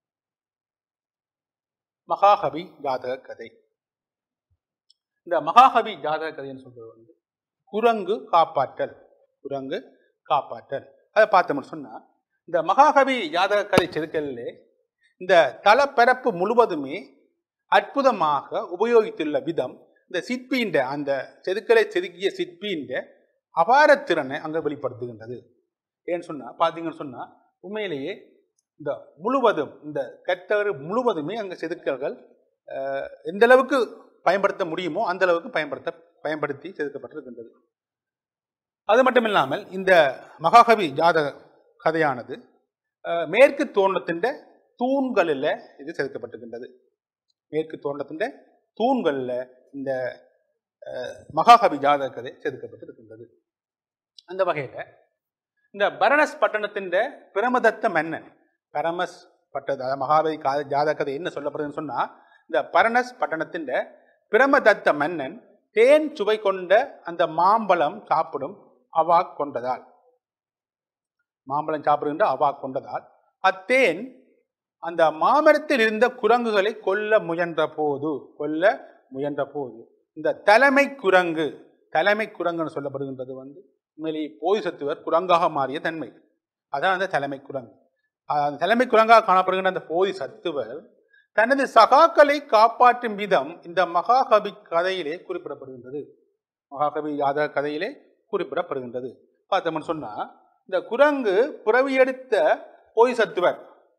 மகாகவி ஜாதக கதை. இந்த மகாகவி ஜாதக கதைன்னு சொல்றது வந்து குரங்கு காப்பாற்றல் குரங்கு காப்பாற்றல் அதை பார்த்தோம்னு சொன்னா இந்த மகாகவி ஜாதக கதை செதுக்கல்லே இந்த தளப்பரப்பு முழுவதுமே அற்புதமாக உபயோகித்துள்ள விதம் இந்த சிற்பியின் அந்த செதுக்கலை செதுக்கிய சிற்பியின் அபாரத்திறனை அங்கே வெளிப்படுத்துகின்றது. ஏன்னு சொன்னா பார்த்தீங்கன்னு சொன்னா உண்மையிலேயே இந்த முழுவதும் இந்த கட்டர் முழுவதுமே அங்கே செதுக்கல்கள் எந்த அளவுக்கு பயன்படுத்த முடியுமோ அந்த அளவுக்கு பயன்படுத்த பயன்படுத்தி செதுக்கப்பட்டிருக்கின்றது. அது மட்டும் இல்லாமல் இந்த மகாகவி ஜாதக கதையானது மேற்கு தோரணத்தின் தூண்களில் இது செதுக்கப்பட்டிருக்கின்றது. மேற்கு தோரணத்தின் தூண்களில் இந்த மகாகவி ஜாதக கதை செதுக்கப்பட்டிருக்கின்றது. அந்த வகையில் இந்த பரணஸ் பட்டணத்தின் பிரமதத்த மன்னன் பரமஸ் பட்டது மகாகவி ஜாதக கதை என்ன சொல்லப்படுதுன்னு சொன்னா இந்த பரணஸ் பட்டணத்தின் பிரமதத்த மன்னன் தேன் சுவை கொண்ட அந்த மாம்பழம் சாப்பிடும் அவா கொண்டதால் மாம்பழம் சாப்பிடுகின்ற அவா கொண்டதால் அத்தேன் அந்த மாமரத்தில் இருந்த குரங்குகளை கொல்ல முயன்ற போது கொல்ல முயன்ற போது இந்த தலைமை குரங்கு தலைமை குரங்குன்னு சொல்லப்படுகின்றது வந்து உண்மையிலேயே போதிசத்துவர் குரங்காக மாறிய தன்மை. அதான் அந்த தலைமை குரங்கு. அந்த தலைமை குரங்காக காணப்படுகின்ற அந்த போதிசத்துவர் தனது சகாக்களை காப்பாற்றும் விதம் இந்த மகாகவி கதையிலே குறிப்பிடப்படுகின்றது. மகாகவி ஜாதக கதையிலே குறிப்பிடப்படுகின்றது. பார்த்தோம்னு சொன்னா இந்த குரங்கு புறவி எடுத்த போதிசத்துவர்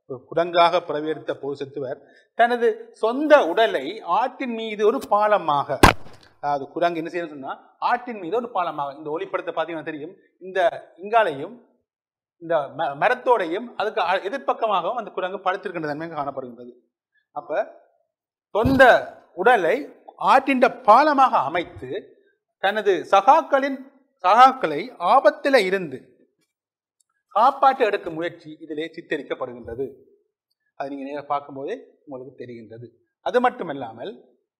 குரங்காக பிறவியெடுத்த போதிசத்துவர் தனது சொந்த உடலை ஆட்டின் மீது ஒரு பாலமாக, அதாவது குரங்கு என்ன செய்யணும் சொன்னா ஆட்டின் மீது ஒரு பாலமாக, இந்த ஒளிப்படத்தை பார்த்தீங்கன்னா தெரியும், இந்த இங்காலையும் இந்த மரத்தோடையும் அதுக்கு எதிர்ப்பக்கமாகவும் அந்த குரங்கு படுத்திருக்கின்ற தன்மை காணப்படுகின்றது. அப்ப சொந்த உடலை ஆற்றின் பாலமாக அமைத்து தனது சகாக்களின் சகாக்களை ஆபத்தில இருந்து காப்பாற்ற எடுக்கும் முயற்சி இதிலே சித்தரிக்கப்படுகின்றது. அது நீங்க நேர பார்க்கும்போதே உங்களுக்கு தெரிகின்றது. அது மட்டுமல்லாமல்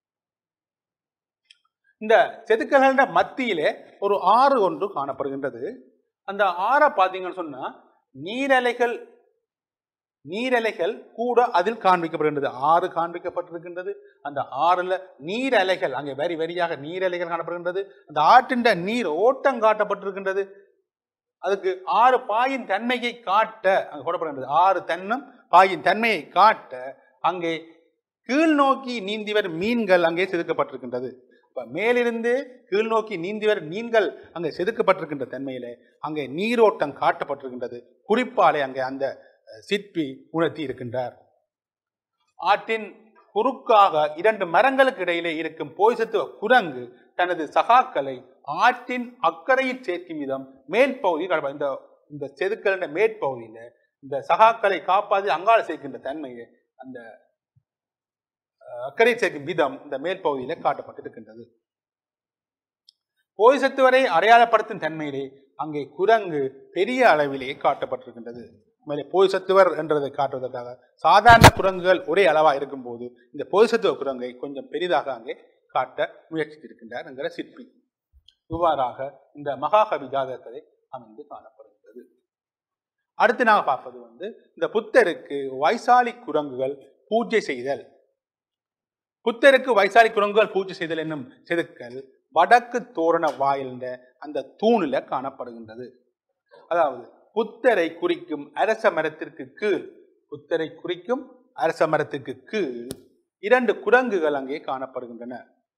இந்த செதுக்கல்கள மத்தியிலே ஒரு ஆறு ஒன்று காணப்படுகின்றது. அந்த ஆறை பார்த்தீங்கன்னு சொன்னா நீரலைகள் நீரலைகள் கூட அதில் காண்பிக்கப்படுகின்றது. ஆறு காண்பிக்கப்பட்டிருக்கின்றது. அந்த ஆறுல நீரலைகள் அங்கே வரி வரியாக நீரலைகள் காணப்படுகின்றது. அந்த ஆற்றின் நீர் ஓட்டம் காட்டப்பட்டிருக்கின்றது. அதுக்கு ஆறு பாயின் தன்மையை காட்ட அங்கே போடப்படுகின்றது. ஆறு தன்னும் பாயின் தன்மையை காட்ட அங்கே கீழ் நோக்கி நீந்திவர் மீன்கள் அங்கே செதுக்கப்பட்டிருக்கின்றது. மேலிருந்து கீழ் நோக்கி நீந்திவர் மீன்கள் அங்கே செதுக்கப்பட்டிருக்கின்ற தன்மையிலே அங்கே நீரோட்டம் காட்டப்பட்டிருக்கின்றது. குறிப்பாலே அங்கே அந்த சிற்பி உணர்த்தி இருக்கின்றார். ஆற்றின் குறுக்காக இரண்டு மரங்களுக்கு இடையிலே இருக்கும் போதிசத்துவ குரங்கு தனது சகாக்களை ஆற்றின் அக்கறையில் சேர்க்கும் விதம் மேல் பகுதி இந்த இந்த செதுக்கல் மேற்பகுதியில இந்த சகாக்களை காப்பாற்றி அங்காள சேர்க்கின்ற தன்மையை அந்த அக்கறை சேர்க்கும் விதம் இந்த மேல் பகுதியில காட்டப்பட்டிருக்கின்றது. போதிசத்துவரை அடையாளப்படுத்தும் தன்மையிலே அங்கே குரங்கு பெரிய அளவிலே காட்டப்பட்டிருக்கின்றது. மேலே போதிசத்துவர் என்றதை காட்டுவதற்காக சாதாரண குரங்குகள் ஒரே அளவா இருக்கும் போது இந்த போதிசத்துவ குரங்கை கொஞ்சம் பெரிதாக அங்கே காட்ட முயற்சித்திருக்கின்றார் என்கிற சிற்பி. இவ்வாறாக இந்த மகாகவி ஜாதகத்தை அமைந்து காணப்படுகிறது. அடுத்து நாங்கள் பார்ப்பது வந்து இந்த புத்தருக்கு வைசாலி குரங்குகள் பூஜை செய்தல். புத்தருக்கு வைசாலி குரங்குகள் பூஜை செய்தல் என்னும் செதுக்கல் வடக்கு தோரண வாயில் அந்த தூணில காணப்படுகின்றது. அதாவது புத்தரை குறிக்கும் அரச மரத்திற்கு கீழ் புத்தரை குறிக்கும் அரச மரத்திற்கு கீழ் இரண்டு குரங்குகள் அங்கே காணப்படுகின்றன.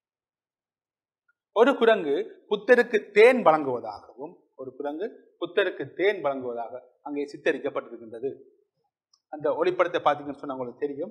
ஒரு குரங்கு புத்தருக்கு தேன் வழங்குவதாகவும் ஒரு குரங்கு புத்தருக்கு தேன் வழங்குவதாக அங்கே சித்தரிக்கப்பட்டிருக்கின்றது. அந்த ஒளிப்படத்தை பார்த்தீங்கன்னு சொன்னா உங்களுக்கு தெரியும்.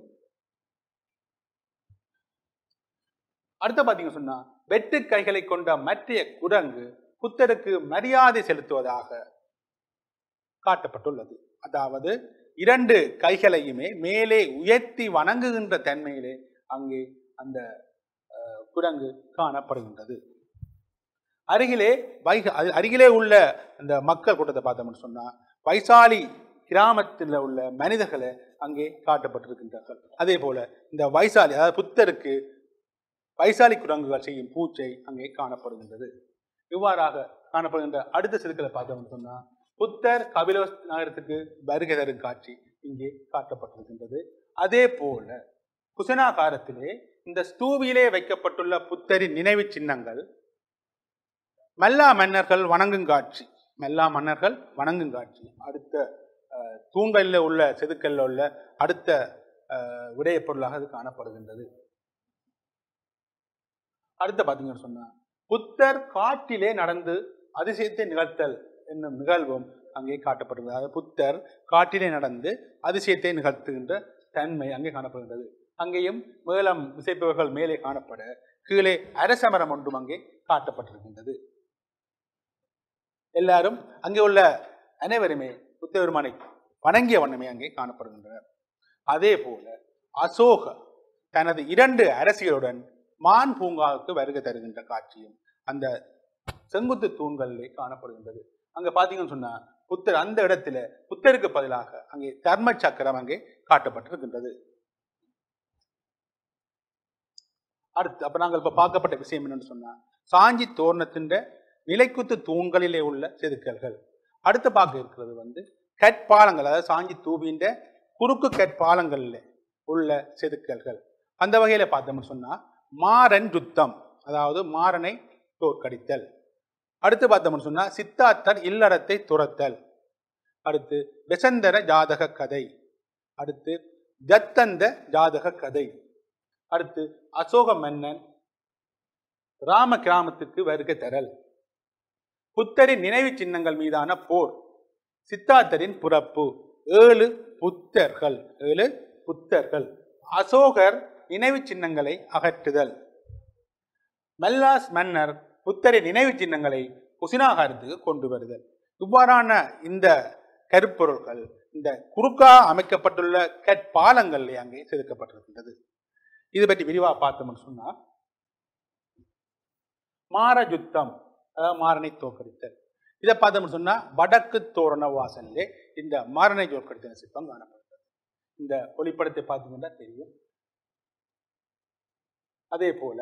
அடுத்த பார்த்தீங்கன்னு சொன்னா வெட்டு கைகளை கொண்ட மற்ற குரங்கு புத்தருக்கு மரியாதை செலுத்துவதாக காட்டப்பட்டுள்ளது. அதாவது இரண்டு கைகளையுமே மேலே உயர்த்தி வணங்குகின்ற தன்மையிலே அங்கே அந்த குரங்கு காணப்படுகின்றது. அருகிலே வைக அருகிலே உள்ள அந்த மக்கள் கூட்டத்தை பார்த்தோம்னு சொன்னா வைசாலி கிராமத்தில் உள்ள மனிதர்களை அங்கே காட்டப்பட்டிருக்கின்றார்கள். அதே போல இந்த வைசாலி அதாவது புத்தருக்கு வைசாலி குரங்குகள் செய்யும் பூஜை அங்கே காணப்படுகின்றது. இவ்வாறாக காணப்படுகின்ற அடுத்த செதுக்களை பார்த்தோம்னு சொன்னா புத்தர் கபிலவஸ்து நகரத்துக்கு வருகை தரும் காட்சி இங்கே காட்டப்பட்டிருக்கின்றது. அதே போல குசனாகாரத்திலே இந்த ஸ்தூபியிலே வைக்கப்பட்டுள்ள புத்தரின் நினைவு சின்னங்கள் மெல்லா மன்னர்கள் வணங்கும் காட்சி மெல்லா மன்னர்கள் வணங்கும் காட்சி அடுத்த தூண்களில் உள்ள செதுக்கல்ல உள்ள அடுத்த விடய பொருளாக அது காணப்படுகின்றது. அடுத்த பார்த்தீங்கன்னு சொன்னா புத்தர் காட்டிலே நடந்து அதிசயத்தை நிகழ்த்தல் என்னும் நிகழ்வும் அங்கே காட்டப்படுகிறது. அதாவது புத்தர் காட்டிலே நடந்து அதிசயத்தை நிகழ்த்துகின்ற தன்மை அங்கே காணப்படுகின்றது. அங்கேயும் மேளம் இசைப்பவர்கள் மேலே காணப்பட கீழே அரசமரம் ஒன்றும் அங்கே காட்டப்பட்டிருக்கின்றது. எல்லாரும் அங்கே உள்ள அனைவருமே புத்த பெருமானை வணங்கிய வண்ணமே அங்கே காணப்படுகின்றனர். அதே போல அசோக தனது இரண்டு அரசியலுடன் மான் பூங்காவுக்கு வருகை தருகின்ற காட்சியும் அந்த செங்குத்து தூண்களிலே காணப்படுகின்றது. அங்க பாத்தீங்கன்னு சொன்னா புத்தர் அந்த இடத்துல புத்தருக்கு பதிலாக அங்கே தர்ம சக்கரம் அங்கே காட்டப்பட்டிருக்கின்றது. அடுத்து அப்ப நாங்கள் இப்ப பார்க்கப்பட்ட விஷயம் என்னன்னு சொன்னா சாஞ்சி தோரணத்தின் நிலைக்குத்து தூண்களிலே உள்ள செதுக்கல்கள். அடுத்து பார்க்க இருக்கிறது வந்து கற்பாலங்கள், அதாவது சாஞ்சி தூவின்ற குறுக்கு கற்பாலங்கள்ல உள்ள செதுக்கல்கள். அந்த வகையில பார்த்தோம்னு சொன்னா மாறன் யுத்தம், அதாவது மாறனை தோற்கடித்தல். அடுத்து பார்த்தோம்னு சொன்னா சித்தார்த்தர் இல்லறத்தை துரத்தல். அடுத்து பெசந்தர ஜாதக கதை. அடுத்து ஜத்தந்த ஜாதக கதை. அடுத்து அசோக மன்னன் ராம கிராமத்துக்கு வருகை தரல். புத்தரின் நினைவு சின்னங்கள் மீதான போர். சித்தார்த்தரின் புறப்பு. ஏழு புத்தர்கள் ஏழு புத்தர்கள். அசோகர் நினைவு சின்னங்களை அகற்றுதல். மல்லாஸ் மன்னர் புத்தரின் நினைவு சின்னங்களை குசினாகரத்துக்கு கொண்டு வருதல். இவ்வாறான இந்த கருப்பொருள்கள் இந்த குறுக்கா அமைக்கப்பட்டுள்ள கற்பாலங்கள் அங்கே செதுக்கப்பட்டிருக்கின்றது. இது பற்றி விரிவாக பார்த்தோம்னு சொன்னா மாரயுத்தம், அதாவது மாறனை தோற்கடித்தல். இதை பார்த்தோம்னு சொன்னா வடக்கு தோரண வாசலிலே இந்த மாறனை தோற்கடித்தல் சிற்பம் காணப்படுகிறது. இந்த ஒளிப்படத்தை பார்த்தீங்கன்னா தெரியும். அதே போல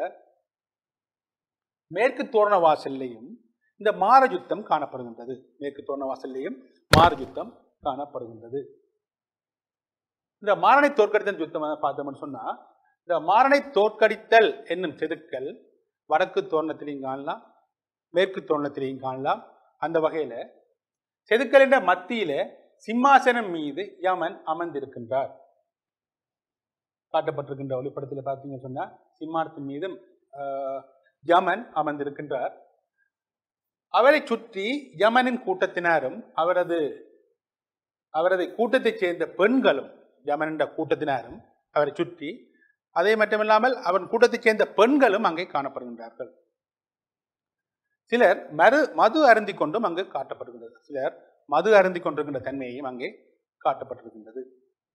மேற்கு தோரண வாசல்லையும் இந்த மாரயுத்தம் காணப்படுகின்றது. மேற்கு தோரண வாசல்லையும் மாரயுத்தம் காணப்படுகின்றது. இந்த மாறனை தோற்கடித்தல் யுத்தம் பார்த்தோம்னு சொன்னா இந்த மாறனை தோற்கடித்தல் என்னும் செதுக்கல் வடக்கு தோரணத்திலையும் காணலாம், மேற்கு தோரணத்திலையும் காணலாம். அந்த வகையில செதுக்கல் என்ற மத்தியில சிம்மாசனம் மீது யமன் அமர்ந்திருக்கின்றார். காட்டப்பட்டிருக்கின்ற ஒளிப்படத்தில் பார்த்தீங்கன்னு சொன்னா சிம்மாசனத்தின் மீது யமன் அமர்ந்திருக்கின்றார். அவரை சுற்றி யமனின் கூட்டத்தினரும் அவரது அவரது கூட்டத்தைச் சேர்ந்த பெண்களும் யமன் என்ற கூட்டத்தினரும் அவரை சுற்றி, அதே மட்டுமில்லாமல் அவன் கூட்டத்தைச் சேர்ந்த பெண்களும் அங்கே காணப்படுகின்றார்கள். சிலர் மறு மது அருந்தி கொண்டும் அங்கு காட்டப்படுகின்றது. சிலர் மது அருந்தி கொண்டிருக்கின்ற தன்மையையும் அங்கே காட்டப்பட்டிருக்கின்றது.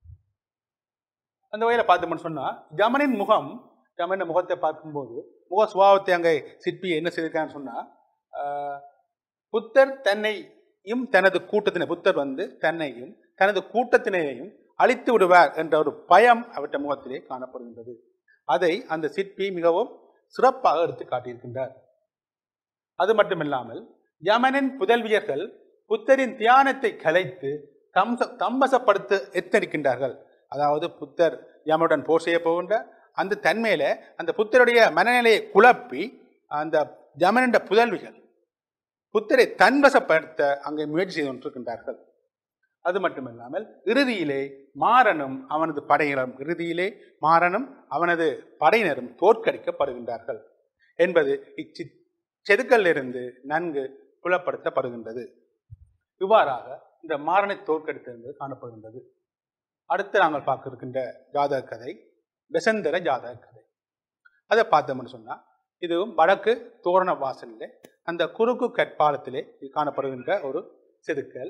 அந்த வகையில் பார்த்தோம்னு சொன்னா யமனின் முகம், யமனின் முகத்தை பார்க்கும்போது முக சுபாவத்தை அங்கே சிற்பி என்ன செய்திருக்கான்னு சொன்னா புத்தர் தன்னையும் தனது கூட்டத்தினர் புத்தர் வந்து தன்னையும் தனது கூட்டத்தினரையும் அழித்து விடுவார் என்ற ஒரு பயம் அவற்றை முகத்திலே காணப்படுகின்றது. அதை அந்த சிற்பி மிகவும் சிறப்பாக எடுத்து காட்டியிருக்கின்றார். அது மட்டுமில்லாமல் யமனின் புதல்வியர்கள் புத்தரின் தியானத்தை கலைத்து தம்ச தம்பசப்படுத்த எத்தனிக்கின்றார்கள். அதாவது புத்தர் யமனுடன் போர் செய்ய போகின்ற அந்த தன்மையில அந்த புத்தருடைய மனநிலையை குழப்பி அந்த யமனின் புதல்விகள் புத்தரை தன்வசப்படுத்த அங்கே முயற்சி செய்து கொண்டிருக்கின்றார்கள். அது மட்டுமில்லாமல் இறுதியிலே மாறனும் அவனது படையினரும் இறுதியிலே மாறனும் அவனது படையினரும் தோற்கடிக்கப்படுகின்றார்கள் என்பது இச்சி செதுக்கலிருந்து நன்கு புலப்படுத்தப்படுகின்றது. இவ்வாறாக இந்த மாறனை தோற்கடித்தது காணப்படுகின்றது. அடுத்து நாங்கள் பார்க்க இருக்கின்ற ஜாதக கதை பெசந்தர ஜாதக கதை. அதை பார்த்தோம்னு சொன்னா இதுவும் வடக்கு தோரண வாசலிலே அந்த குறுக்கு கற்பாலத்திலே காணப்படுகின்ற ஒரு செதுக்கல்.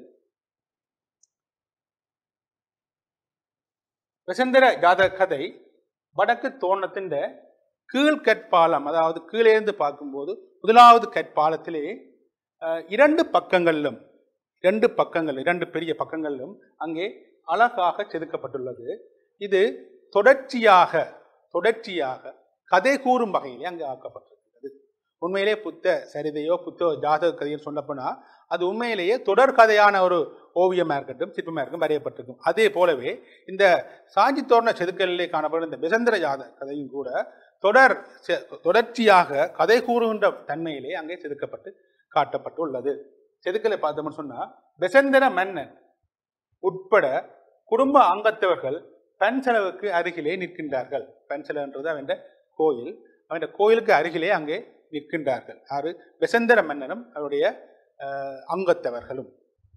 பெசந்தர ஜாதக கதை வடக்கு தோரணத்தின் கீழ் கற்பாலம், அதாவது கீழே இருந்து பார்க்கும்போது முதலாவது கற்பாலத்திலே இரண்டு பக்கங்களிலும் இரண்டு பக்கங்கள் இரண்டு பெரிய பக்கங்களிலும் அங்கே அழகாக செதுக்கப்பட்டுள்ளது. இது தொடர்ச்சியாக தொடர்ச்சியாக கதை கூறும் வகையிலே அங்கே ஆக்கப்பட்டிருக்கிறது. உண்மையிலே புத்த சரிதையோ புத்த ஜாதக கதையோ சொல்லப்போனா அது உண்மையிலேயே தொடர் கதையான ஒரு ஓவியமாக இருக்கட்டும் சிற்பமாக இருக்கும் வரையப்பட்டிருக்கும். அதே போலவே இந்த சாஞ்சி தோரண செதுக்கலிலே காணப்படும் இந்த பெசந்தர ஜாதக கதையும் கூட தொடர் தொடர்ச்சியாக கதை கூறுகின்ற தன்மையிலே அங்கே செதுக்கப்பட்டு காட்டப்பட்டு உள்ளது. செதுக்கலை பார்த்தோம்னு சொன்னா பெசந்தர மன்னன் உட்பட குடும்ப அங்கத்தவர்கள் பன்சலவுக்கு அருகிலே நிற்கின்றார்கள். பன்சலன்றது அவன் கோயில், அவன் கோயிலுக்கு அருகிலே அங்கே நிற்கின்றார்கள். ஆறு பெசந்தர மன்னனும் அவருடைய அங்கத்தவர்களும்.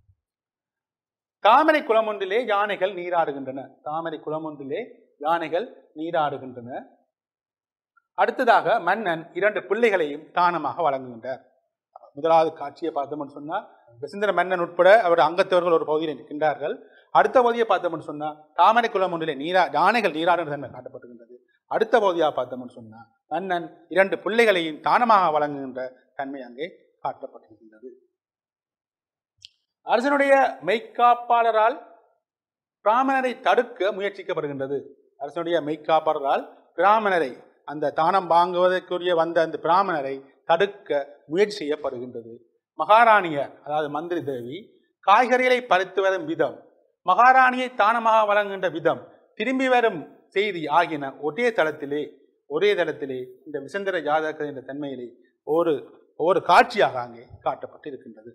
தாமரை குளம் ஒன்றிலே யானைகள் நீராடுகின்றன. தாமரை குளம் ஒன்றிலே யானைகள் நீராடுகின்றன. அடுத்ததாக மன்னன் இரண்டு பிள்ளைகளையும் தானமாக வழங்குகின்றார். முதலாவது காட்சியை பார்த்தோம்னு சொன்னா பெசந்தர மன்னன் உட்பட அவருடைய அங்கத்தவர்கள் ஒரு பகுதியில் நிற்கின்றார்கள். அடுத்த பகுதியை பார்த்தோம்னு சொன்னா தாமரை குளம் ஒன்றிலே நீரா யானைகள் நீராடுகின்ற தன்மை காட்டப்பட்டுகின்றது. அடுத்த பகுதியாக பார்த்தோம்னு சொன்னா மன்னன் இரண்டு பிள்ளைகளையும் தானமாக வழங்குகின்ற தன்மை அங்கே காட்டப்பட்டிருக்கின்றது. அரசனுடைய மெய்காப்பாளரால் பிராமணரை தடுக்க முயற்சிக்கப்படுகின்றது. அரசனுடைய மெய்காப்பாளரால் பிராமணரை அந்த தானம் வாங்குவதற்குரிய வந்த அந்த பிராமணரை தடுக்க முயற்சி செய்யப்படுகின்றது. மகாராணியர் அதாவது மந்திரி தேவி காய்கறிகளை பறித்து வரும் விதம், மகாராணியை தானமாக வழங்குகின்ற விதம், திரும்பி வரும் செய்தி ஆகியன ஒரே தளத்திலே ஒரே தளத்திலே இந்த பெசந்தர ஜாதக என்ற தன்மையிலே ஒரு ஒரு காட்சியாக அங்கே காட்டப்பட்டு இருக்கின்றது.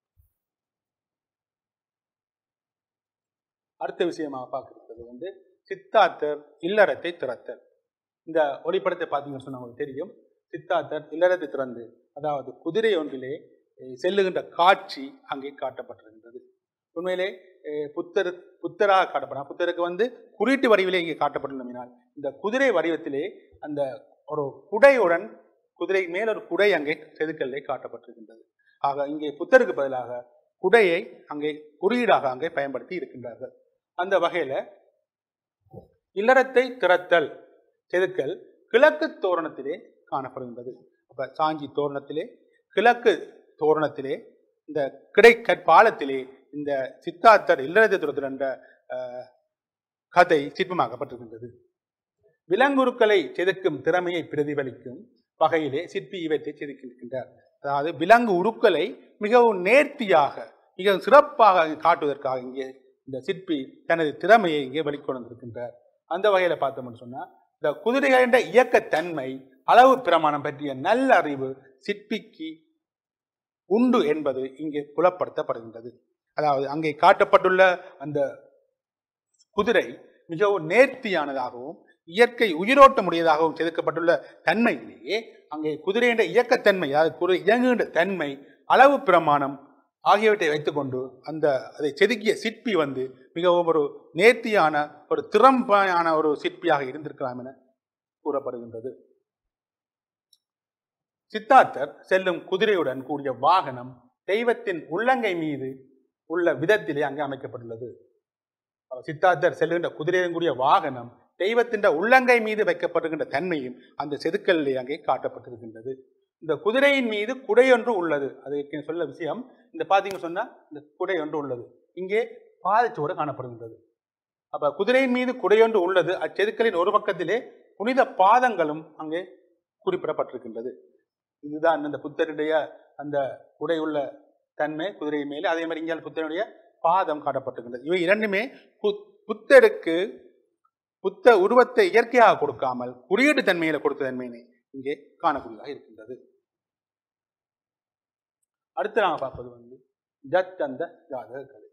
அடுத்த விஷயமாக பார்க்கிறது வந்து சித்தார்த்தர் இல்லறத்தை திறத்தல். இந்த ஒளிப்படத்தை பார்த்தீங்கன்னு சொன்னா உங்களுக்கு தெரியும். சித்தார்த்தர் இல்லறத்தை திறந்து அதாவது குதிரை ஒன்றிலே செல்லுகின்ற காட்சி அங்கே காட்டப்பட்டிருக்கின்றது. உண்மையிலே புத்தர் புத்தராக காட்டப்படும். புத்தருக்கு வந்து குறியீட்டு வடிவிலே இங்கே காட்டப்பட்டுள்ளமையினால் இந்த குதிரை வடிவத்திலே அந்த ஒரு குடையுடன் குதிரை மேல் ஒரு குடை அங்கே செதுக்கல்லே காட்டப்பட்டிருக்கின்றது. ஆக இங்கே புத்தருக்கு பதிலாக குடையை அங்கே குறியீடாக அங்கே பயன்படுத்தி இருக்கின்றார்கள். அந்த வகையில இல்லறத்தை திறத்தல் செதுக்கல் கிழக்கு தோரணத்திலே காணப்படுகின்றது. அப்ப சாஞ்சி தோரணத்திலே கிழக்கு தோரணத்திலே இந்த கிடை கற்பாலத்திலே இந்த சித்தார்த்தர் இல்லறத்தை துறத்தல் என்ற கதை சிற்பமாக்கப்பட்டிருக்கின்றது. விலங்குருக்களை செதுக்கும் திறமையை பிரதிபலிக்கும் வகையிலே சிற்பி இவற்றை செதுக்கியிருக்கின்றார். அதாவது விலங்கு உருக்களை மிகவும் நேர்த்தியாக மிகவும் சிறப்பாக காட்டுவதற்காக இங்கே இந்த சிற்பி தனது திறமையை இங்கே வெளிக்கொண்டிருக்கின்றார். அந்த வகையில பார்த்தோம்னு சொன்னா இந்த குதிரைகளின் இயக்கத்தன்மை அளவு பிரமாணம் பற்றிய நல்ல அறிவு சிற்பிக்கு உண்டு என்பது இங்கே புலப்படுத்தப்படுகின்றது. அதாவது அங்கே காட்டப்பட்டுள்ள அந்த குதிரை மிகவும் நேர்த்தியானதாகவும் இயற்கை உயிரோட்டம் உடையதாகவும் செதுக்கப்பட்டுள்ள தன்மையிலேயே அங்கே குதிரையின் இயக்கத்தன்மை அதாவது குதிரை இயங்குகின்ற தன்மை அளவு பிரமாணம் ஆகியவற்றை வைத்துக்கொண்டு அந்த அதை செதுக்கிய சிற்பி வந்து மிகவும் ஒரு நேர்த்தியான ஒரு திறமையான ஒரு சிற்பியாக இருந்திருக்கலாம் என கூறப்படுகின்றது. சித்தார்த்தர் செல்லும் குதிரையுடன் கூடிய வாகனம் தெய்வத்தின் உள்ளங்கை மீது உள்ள விதத்திலே அங்கே அமைக்கப்பட்டுள்ளது. சித்தார்த்தர் செல்லுகின்ற குதிரையுடன் கூடிய வாகனம் தெய்வத்தின் உள்ளங்கை மீது வைக்கப்படுகின்ற தன்மையும் அந்த செதுக்கல்லே அங்கே காட்டப்பட்டிருக்கின்றது. இந்த குதிரையின் மீது குடையொன்று உள்ளது. அதை சொல்ல விஷயம் இந்த பார்த்தீங்க சொன்னா இந்த குடை ஒன்று உள்ளது. இங்கே பாதச்சோடு காணப்படுகின்றது. அப்ப குதிரையின் மீது குடையொன்று உள்ளது. அச்செதுக்கலின் ஒரு பக்கத்திலே புனித பாதங்களும் அங்கே குறிப்பிடப்பட்டிருக்கின்றது. இதுதான் இந்த புத்தருடைய அந்த குடை உள்ள தன்மை குதிரை மேலே. அதே மாதிரி இங்கே புத்தருடைய பாதம் காட்டப்பட்டிருக்கின்றது. இவை இரண்டுமே புத்தருக்கு புத்த உருவத்தை இயற்கையாக கொடுக்காமல் குறியீட்டு தன்மையில கொடுத்த தன்மையினை இங்கே காணக்கூடியதாக இருக்கின்றது. அடுத்து நாங்க பார்ப்பது வந்து ஜத்தந்த ஜாதக கதை.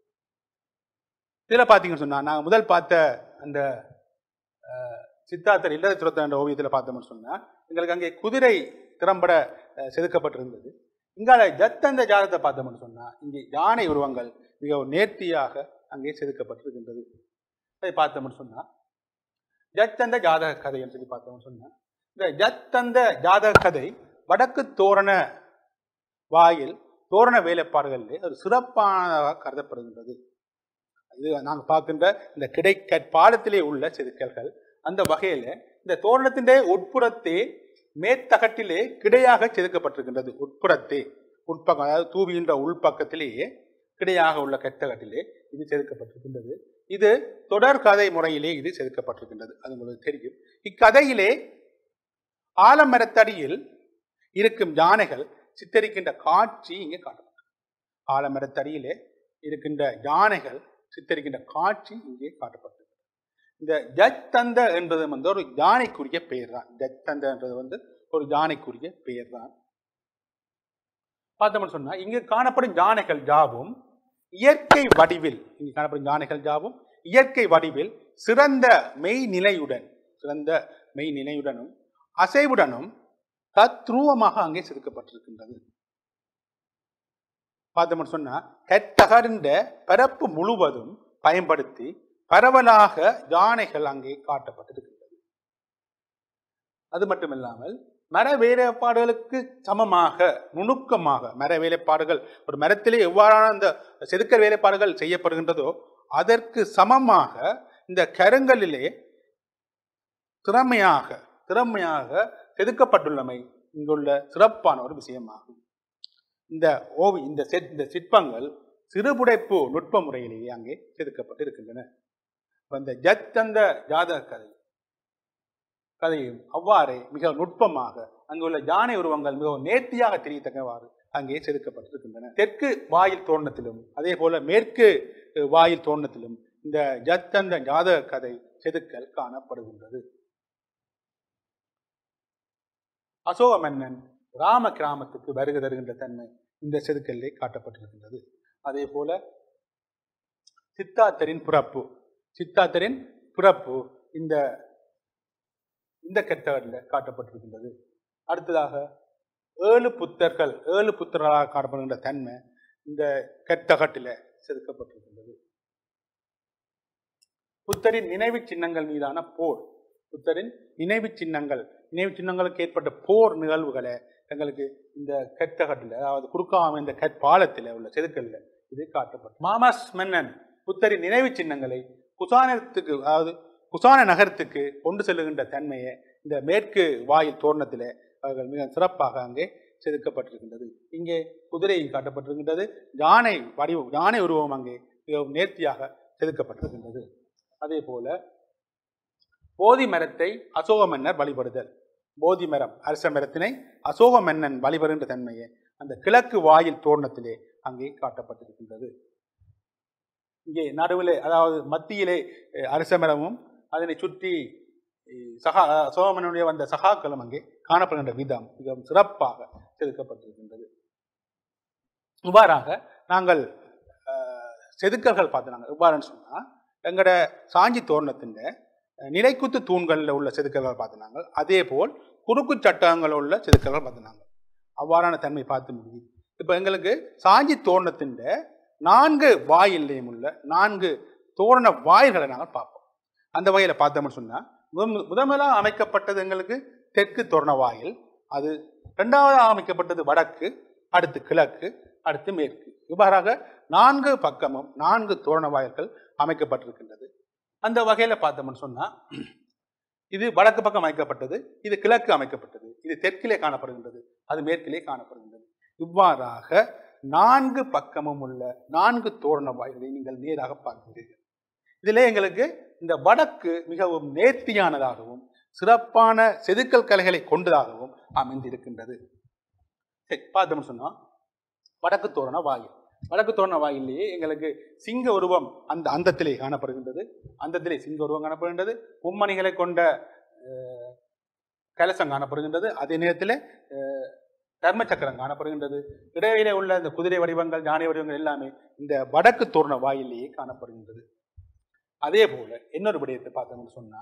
இதுல பாத்தீங்கன்னு சொன்னா நாங்க முதல் பார்த்த அந்த சித்தார்த்தர் இல்லற துறத்த என்ற ஓவியத்தில் பார்த்தோம்னு சொன்னா எங்களுக்கு அங்கே குதிரை திறம்பட செதுக்கப்பட்டிருந்தது. இங்கால ஜத்தந்த ஜாதகத்தை பார்த்தோம்னு சொன்னா இங்கே யானை உருவங்கள் மிகவும் நேர்த்தியாக அங்கே செதுக்கப்பட்டிருக்கின்றது. அதை பார்த்தோம்னு சொன்னா ஜத்தந்த ஜாதக கதைன்னு சொல்லி பார்த்தோம்னு சொன்னா இந்த ஜத்தந்த ஜாதக கதை வடக்கு தோரண வாயில் தோரண வேலைப்பாடுகளிலே ஒரு சிறப்பானதாக கருதப்படுகின்றது. இது நாங்கள் பார்க்கின்ற இந்த கிடைக்கற்பாலத்திலே உள்ள செதுக்கல்கள். அந்த வகையில இந்த தோரணத்தின் உட்புறத்தே மேற்தகட்டிலே கிடையாக செதுக்கப்பட்டிருக்கின்றது. உட்புறத்தே உட்பக்கம் அதாவது தூவிகின்ற உள்பக்கத்திலேயே கிடையாக உள்ள கெட்டகட்டிலே இது செதுக்கப்பட்டிருக்கின்றது. இது தொடர் கதை முறையிலே இது செதுக்கப்பட்டிருக்கின்றது. அது உங்களுக்கு தெரியும். இக்கதையிலே ஆலமரத்தடியில் இருக்கும் யானைகள் சித்தரிக்கின்ற காட்சி இங்கே காட்டப்பட்டது. ஆலமரத்தடியிலே இருக்கின்ற யானைகள் சித்தரிக்கின்ற காட்சி இங்கே காட்டப்பட்டது. இந்த ஜத்தந்த என்பது வந்து ஒரு யானைக்குரிய பெயர் தான். ஜத்தந்த என்பது வந்து ஒரு யானைக்குரிய பெயர் தான். பார்த்தோம்னு சொன்னா இங்கு காணப்படும் யானைகள் யாவும் இயற்கை வடிவில் இங்கு காணப்படும் யானைகள் யாவும் இயற்கை வடிவில் சிறந்த மெய்நிலையுடன் சிறந்த மெய்நிலையுடனும் அசைவுடனும் தத்ரூவமாக அங்கே செதுக்கப்பட்டிருக்கின்றது. பார்த்தோம்னு சொன்னா கெட்டகர்ந்த பரப்பு முழுவதும் பயன்படுத்தி பரவலாக யானைகள் அங்கே காட்டப்பட்டிருக்கின்றது. அது மட்டுமில்லாமல் மர வேலைப்பாடுகளுக்கு சமமாக நுணுக்கமாக மர வேலைப்பாடுகள் ஒரு மரத்திலே எவ்வாறான அந்த செதுக்கல் வேலைப்பாடுகள் செய்யப்படுகின்றதோ அதற்கு சமமாக இந்த கருங்கலிலே திறமையாக திறமையாக செதுக்கப்பட்டுள்ளமை இங்குள்ள சிறப்பான ஒரு விஷயமாகும். இந்த ஓவி இந்த இந்த சிற்பங்கள் சிறுபுடைப்பு நுட்ப முறையிலேயே அங்கே செதுக்கப்பட்டு இருக்கின்றன. இந்த ஜத்தந்த ஜாதக கதை கதையும் அவ்வாறே மிக நுட்பமாக அங்குள்ள யானை உருவங்கள் மிகவும் நேர்த்தியாக தெரியத்தக்கவாறு அங்கே செதுக்கப்பட்டிருக்கின்றன. தெற்கு வாயில் தோரணத்திலும் அதே போல மேற்கு வாயில் தோரணத்திலும் இந்த ஜத்தந்த ஜாதக கதை செதுக்கல் காணப்படுகின்றது. அசோக மன்னன் ராம கிராமத்துக்கு வருகை தருகின்ற தன்மை இந்த செதுக்கல்லே காட்டப்பட்டிருக்கின்றது. அதே போல சித்தார்த்தரின் பிறப்பு சித்தார்த்தரின் பிறப்பு இந்த இந்த கெட்டகத்தில் காட்டப்பட்டிருக்கின்றது. அடுத்ததாக ஏழு புத்தர்கள் ஏழு புத்தர்களாக காணப்படுகின்ற தன்மை இந்த கெட்டகட்டில் செதுக்கப்பட்டிருக்கின்றது. புத்தரின் நினைவு சின்னங்கள் மீதான போர். புத்தரின் நினைவு சின்னங்கள் நினைவு சின்னங்களுக்கு ஏற்பட்ட போர் நிகழ்வுகளை எங்களுக்கு இந்த கெட்டகட்டில், அதாவது குறுக்காம இந்த கற்பாலத்தில் உள்ள செதுக்கல்ல இது காட்டப்பட்டது. மாமஸ் மன்னன் புத்தரின் நினைவு சின்னங்களை குசானத்துக்கு, அதாவது குசான நகரத்துக்கு கொண்டு செல்லுகின்ற தன்மையை இந்த மேற்கு வாயில் தோரணத்தில் அவர்கள் மிக சிறப்பாக அங்கே செதுக்கப்பட்டிருக்கின்றது. இங்கே குதிரையும் காட்டப்பட்டிருக்கின்றது. யானை வடிவம், யானை உருவம் அங்கே மிகவும் நேர்த்தியாக செதுக்கப்பட்டிருக்கின்றது. அதே போல போதி மரத்தை அசோக மன்னர் வழிபடுதல். போதி மரம், அரச மரத்தினை அசோக மன்னன் வழிபடுகின்ற தன்மையை அந்த கிழக்கு வாயில் தோரணத்திலே அங்கே காட்டப்பட்டிருக்கின்றது. இங்கே நடுவிலே, அதாவது மத்தியிலே அரச மரமும் அதனை சுற்றி சகா அசோகமனுடைய வந்த சகாக்களும் அங்கே காணப்படுகின்ற விதம் மிகவும் சிறப்பாக செதுக்கப்பட்டிருக்கின்றது. இவ்வாறாக நாங்கள் செதுக்கல்கள் பார்த்தாங்க. இவ்வாறுன்னு சொன்னால் எங்களோட சாஞ்சி தோரணத்தின் நிலைக்குத்து தூண்களில் உள்ள செதுக்கல்கள் பார்த்தினாங்க. அதே போல் குறுக்கு சட்டங்களில் உள்ள செதுக்கல்கள் பார்த்தினாங்க. அவ்வாறான தன்மை பார்த்து முடியுது. இப்போ எங்களுக்கு சாஞ்சி தோரணத்தின் நான்கு வாயிலையும் உள்ள நான்கு தோரண வாயில்களை நாங்கள் பார்ப்போம். அந்த வகையில் பார்த்தோம்னு சொன்னால் முதன்முதலாக அமைக்கப்பட்டது எங்களுக்கு தெற்கு தோரண வாயில், அது இரண்டாவதாக அமைக்கப்பட்டது வடக்கு, அடுத்து கிழக்கு, அடுத்து மேற்கு. இவ்வாறாக நான்கு பக்கமும் நான்கு தோரண வாயில்கள் அமைக்கப்பட்டிருக்கின்றது. அந்த வகையில் பார்த்தோம்னு சொன்னால் இது வடக்கு பக்கம் அமைக்கப்பட்டது, இது கிழக்கு அமைக்கப்பட்டது, இது தெற்கிலே காணப்படுகின்றது, அது மேற்கிலே காணப்படுகின்றது. இவ்வாறாக நான்கு பக்கமும் உள்ள நான்கு தோரண வாயில்களை நீங்கள் நேராக பார்க்கிறீர்கள். இதிலே எங்களுக்கு இந்த வடக்கு மிகவும் நேர்த்தியானதாகவும் சிறப்பான செதுக்கல் கலைகளை கொண்டதாகவும் அமைந்திருக்கின்றது. சரி, பார்த்தோம்னு சொன்னா வடக்கு தோரண வாயில். வடக்கு தோரண வாயிலேயே எங்களுக்கு சிங்க உருவம் அந்த அந்தத்திலே காணப்படுகின்றது. அந்தத்திலே சிங்க உருவம் காணப்படுகின்றது. மும்மணிகளை கொண்ட கலசம் காணப்படுகின்றது. அதே நேரத்தில் தர்ம சக்கரம் காணப்படுகின்றது. இடையிலே உள்ள இந்த குதிரை வடிவங்கள், யானை வடிவங்கள் எல்லாமே இந்த வடக்கு தோரண வாயிலேயே காணப்படுகின்றது. அதே போல இன்னொரு விடயத்தை பார்த்தோம்னு சொன்னா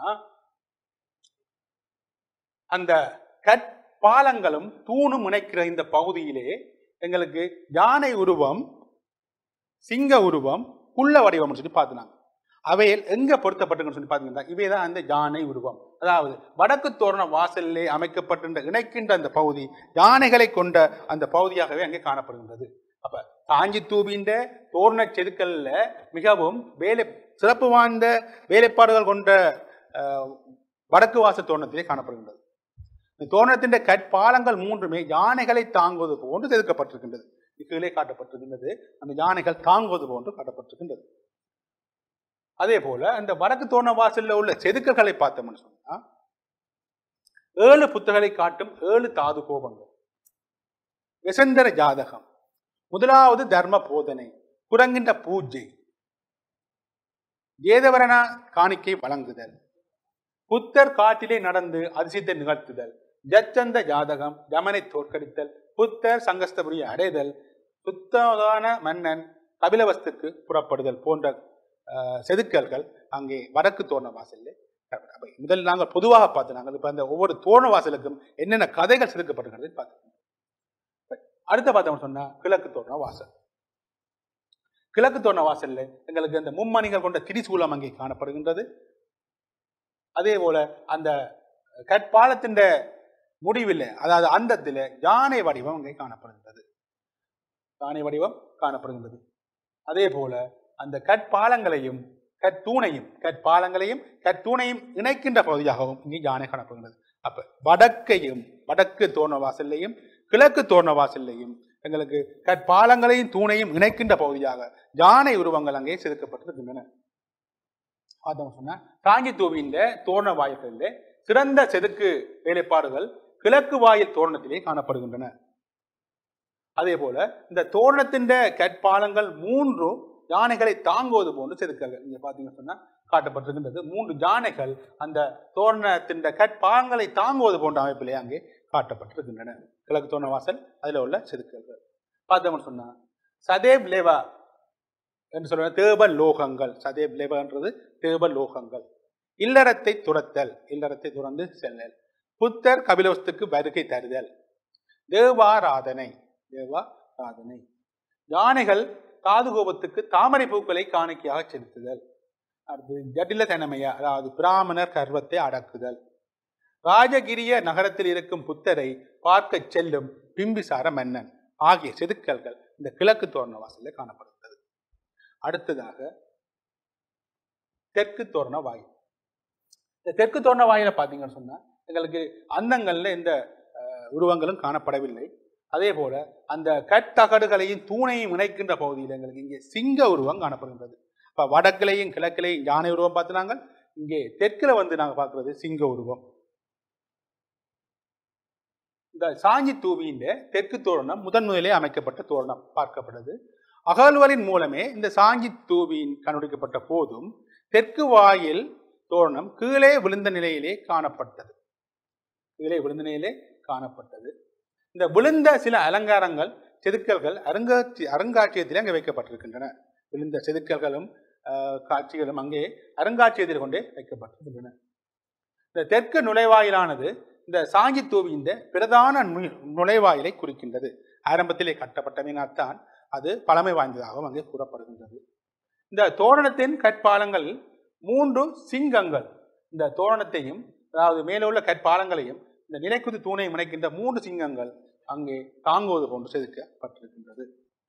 அந்த கற்பாலங்களும் தூணும் இணைக்கிற இந்த பகுதியிலே எங்களுக்கு யானை உருவம், சிங்க உருவம், குள்ள வடிவம் சொல்லி பார்த்துனாங்க. அவையில் எங்க பொருத்தப்பட்டுன்னு சொல்லி பார்த்தீங்கன்னா இவைதான் அந்த யானை உருவம். அதாவது வடக்கு தோரண வாசலிலே அமைக்கப்பட்ட இணைக்கின்ற அந்த பகுதி யானைகளை கொண்ட அந்த பகுதியாகவே அங்கே காணப்படுகின்றது. அப்ப சாஞ்சி தூவின்ற தோரண செதுக்கல்ல மிகவும் வேலை சிறப்பு வாய்ந்த வேலைப்பாடுகள் கொண்ட வடக்கு வாச தோரணத்திலே காணப்படுகின்றது. இந்த தோரணத்தின் கற்பாலங்கள் மூன்றுமே யானைகளை தாங்குவது போன்று செதுக்கப்பட்டிருக்கின்றது. கீழே காட்டப்பட்டிருக்கின்றது அந்த யானைகள் தாங்குவது போன்று காட்டப்பட்டிருக்கின்றது. அதே போல அந்த வடக்கு தோரண வாசலில் உள்ள செதுக்கல்களை பார்த்தோம்னு சொன்னா ஏழு புத்தகளை காட்டும் ஏழு தாது கோபங்கள், விசந்தர ஜாதகம், முதலாவது தர்ம போதனை, குரங்கின்ற பூஜை, ஏதவரண காணிக்கை வழங்குதல், புத்தர் காட்டிலே நடந்து அதிசயத்தை நிகழ்த்துதல், ஜச்சந்த ஜாதகம், யமனை தோற்கடித்தல், புத்தர் சங்கஸ்தபுரியை அடைதல், சுத்தமான மன்னன் கபிலவஸ்துக்கு புறப்படுதல் போன்ற செதுக்கல்கள் அங்கே வடக்கு தோரண வாசலில். முதல் நாங்கள் பொதுவாக பார்த்து நாங்கள் இப்போ அந்த ஒவ்வொரு தோரண வாசலுக்கும் என்னென்ன கதைகள் செதுக்கப்பட்டிருக்கிறது பார்த்து. அடுத்த பார்த்தோம்னு சொன்னா கிழக்கு தோரண வாசல். கிழக்கு தோரண வாசல்ல எங்களுக்கு அந்த மும்மணிகள் கொண்ட திரிசூலம் அங்கே காணப்படுகின்றது. அதே போல அந்த கற்பாலத்தின் முடிவில், அதாவது அந்தத்தில் யானை வடிவம் அங்கே காணப்படுகின்றது. யானை வடிவம் காணப்படுகின்றது. அதே போல அந்த கற்பாலங்களையும் கற்தூணையும் கற்பாலங்களையும் கற்தூணையும் இணைக்கின்ற பகுதியாகவும் இங்கே யானை காணப்படுகின்றது. அப்ப வடக்கையும் வடக்கு தோரண வாசல்லையும் கிழக்கு தோரண வாசல்லையும் எங்களுக்கு கற்பாலங்களையும் தூணையும் இணைக்கின்ற பகுதியாக யானை உருவங்கள் அங்கே செதுக்கப்பட்டிருக்கின்றன. பார்த்தோம் சொன்னா சாஞ்சி தூவின் தோரண வாயில்களிலே சிறந்த செதுக்கு வேலைப்பாடுகள் கிழக்கு வாயில் தோரணத்திலே காணப்படுகின்றன. அதே போல இந்த தோரணத்தின் கற்பாலங்கள் மூன்றும் யானைகளை தாங்குவது போன்று செதுக்கல்கள் இங்க பாத்தீங்கன்னு சொன்னா காட்டப்பட்டிருக்கின்றது. மூன்று யானைகள் அந்த தோரணத்தின் கற்பாலங்களை தாங்குவது போன்ற அமைப்பிலே அங்கே காட்டப்பட்டிருக்கின்றன. கிழக்கு தோரண வாசல் அதில் உள்ள செதுக்கல்கள் பார்த்தோம்னு சொன்னா சதேவ் லேவா என்று சொல்ற தேப லோகங்கள். சதேவ் லேவான்றது தேப லோகங்கள். இல்லறத்தை துரத்தல், இல்லறத்தை துறந்து செல்லல், புத்தர் கபிலவஸ்துக்கு வருகை தருதல், தேவாராதனை, தேவாராதனை, யானைகள் தாதுகோபத்துக்கு தாமரை பூக்களை காணிக்கையாக செலுத்துதல். அடுத்து ஜட்டில தனமையா, அதாவது பிராமணர் கர்வத்தை அடக்குதல். ராஜகிரிய நகரத்தில் இருக்கும் புத்தரை பார்க்க செல்லும் பிம்பிசார மன்னன் ஆகிய செதுக்கல்கள் இந்த கிழக்கு தோரண வாசலில் காணப்படுகிறது. அடுத்ததாக தெற்கு தோரண வாயில். இந்த தெற்கு தோரண வாயில பார்த்தீங்கன்னு சொன்னா எங்களுக்கு அந்தங்கள்ல இந்த உருவங்களும் காணப்படவில்லை. அதே போல அந்த கட்டகடுகளையும் தூணையும் இணைக்கின்ற பகுதியில் எங்களுக்கு இங்கே சிங்க உருவம் காணப்படுகின்றது. இப்போ வடக்கிலையும் கிழக்கிலையும் யானை உருவம் பார்த்து நாங்கள் இங்கே தெற்கில் வந்து நாங்கள் பார்க்கறது சிங்க உருவம். இந்த சாஞ்சி தூவியின் தெற்கு தோரணம் முதன் முதலே அமைக்கப்பட்ட தோரணம் பார்க்கப்படுது. அகழ்வலின் மூலமே இந்த சாஞ்சி தூவியின் கண்டுபிடிக்கப்பட்ட போதும் தெற்கு வாயில் தோரணம் கீழே விழுந்த நிலையிலே காணப்பட்டது. கீழே விழுந்த நிலையிலே காணப்பட்டது. இந்த விழுந்த சில அலங்காரங்கள் செதுக்கல்கள் அருங்காட்சி அருங்காட்சியகத்திலே அங்கே வைக்கப்பட்டிருக்கின்றன. விழுந்த செதுக்கல்களும் காட்சிகளும் அங்கே அருங்காட்சியகத்தில் கொண்டே வைக்கப்பட்டிருக்கின்றன. இந்த தெற்கு நுழைவாயிலானது இந்த சாஞ்சி தூவியின் பிரதான நுழைவாயிலை குறிக்கின்றது. ஆரம்பத்திலே கட்டப்பட்டமையினால்தான் அது பழமை வாய்ந்ததாகவும் அங்கே கூறப்படுகின்றது. இந்த தோரணத்தின் கற்பாலங்கள் மூன்று சிங்கங்கள் இந்த தோரணத்தையும் அதாவது மேலே உள்ள கற்பாலங்களையும் இந்த நிலைக்குத்து தூணை முனைக்கின்ற மூன்று சிங்கங்கள் அங்கே தாங்குவது போன்று செதுக்கப்பட்டிருக்கின்றது.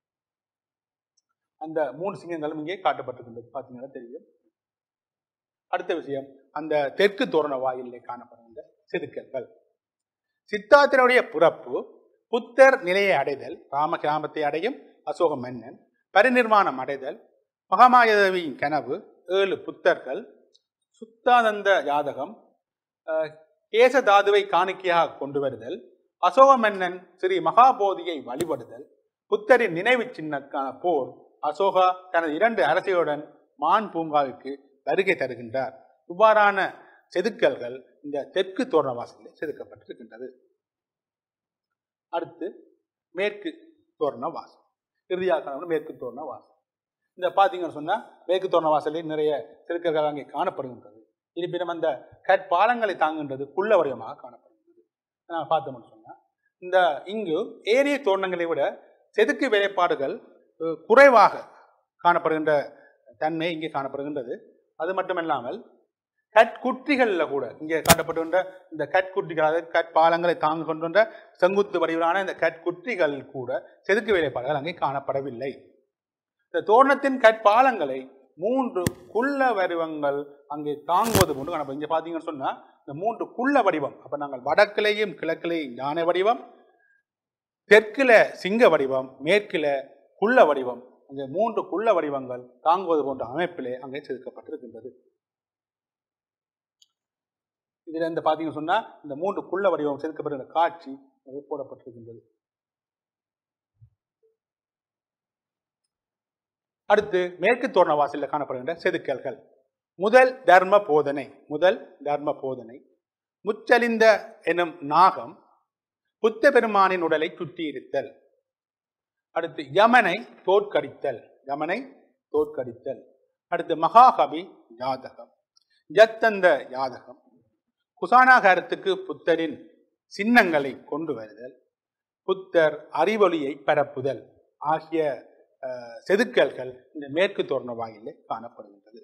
அந்த மூன்று சிங்கங்களும் இங்கே காட்டப்பட்டிருக்கின்றது. பார்த்தீங்கன்னா தெரியும். அடுத்த விஷயம் அந்த தெற்கு தோரண வாயிலே காணப்படுகின்ற செதுக்கல்கள். சித்தார்த்தனுடைய பிறப்பு, புத்தர் நிலையை அடைதல், ராம கிராமத்தை அடையும் அசோக மன்னன், பரிநிர்வாணம் அடைதல், மகாமாயதேவியின் கனவு, ஏழு புத்தர்கள், சுத்தானந்த ஜாதகம், கேசதாதுவை காணிக்கையாக கொண்டு வருதல், அசோக மன்னன் ஸ்ரீ மகாபோதியை வழிபடுதல், புத்தரின் நினைவு சின்னக்கான போர், அசோகா தனது இரண்டு அரசியுடன் மான் பூங்காவிற்கு வருகை தருகின்றார். இவ்வாறான செதுக்கல்கள் இந்த தெற்கு தோரண வாசலில் செதுக்கப்பட்டிருக்கின்றது. அடுத்து மேற்கு தோரண வாசல். இறுதியாக மேற்கு தோரண வாசல். இந்த பார்த்தீங்கன்னு சொன்னா மேற்கு தோரண வாசலில் நிறைய செதுக்கல்கள் அங்கே காணப்படுகின்றது. இருப்பினும் அந்த கற்பாலங்களை தாங்குகின்றது குள்ள வடிவமாக காணப்படுகின்றது. நான் பார்த்தோம்னு சொன்னா இந்த இங்கு ஏரிய தோரணங்களை விட செதுக்கு வேலைப்பாடுகள் குறைவாக காணப்படுகின்ற தன்மை இங்கே காணப்படுகின்றது. அது மட்டுமல்லாமல் கற்குற்றிகளில் கூட இங்கே காட்டப்படுகின்ற இந்த கற்குற்றிகள், அதாவது கற்பாலங்களை தாங்கு கொண்டுன்ற செங்குத்து வடிவிலான இந்த கற்குற்றிகள் கூட செதுக்கு வேலைப்பாடுகள் அங்கே காணப்படவில்லை. இந்த தோரணத்தின் கற்பாலங்களை மூன்று குள்ள வடிவங்கள் அங்கே தாங்குவது போன்று காணப்படும். இங்கே பார்த்தீங்கன்னு சொன்னா இந்த மூன்று குள்ள வடிவம், அப்ப நாங்கள் வடக்கிலையும் கிழக்கிலையும் யானை வடிவம், தெற்கில சிங்க வடிவம், மேற்கில குள்ள வடிவம், அங்கே மூன்று குள்ள வடிவங்கள் தாங்குவது போன்ற அமைப்பிலே அங்கே செதுக்கப்பட்டிருக்கின்றது. இதுல இருந்து பார்த்தீங்கன்னு சொன்னா இந்த மூன்று குள்ள வடிவம் செதுக்கப்பட்ட காட்சி போடப்பட்டிருக்கின்றது. அடுத்து மேற்கு தோரண வாசலில் காணப்படுகின்ற செதுக்கல்கள். முதல் தர்ம போதனை. முதல் தர்ம போதனை முச்சலிந்த எனும் நாகம் புத்த பெருமானின் உடலை சுற்றியிருத்தல். அடுத்து யமனை தோற்கடித்தல். யமனை தோற்கடித்தல். அடுத்து மகாகவி யாதகம், ஜத்தந்த யாதகம், குசானாகாரத்துக்கு புத்தரின் சின்னங்களை கொண்டு வருதல், புத்தர் அறிவொளியை பரப்புதல் ஆகிய செதுக்கல்கள் இந்த மேற்கு தோரண வாயிலே காணப்படுகின்றது.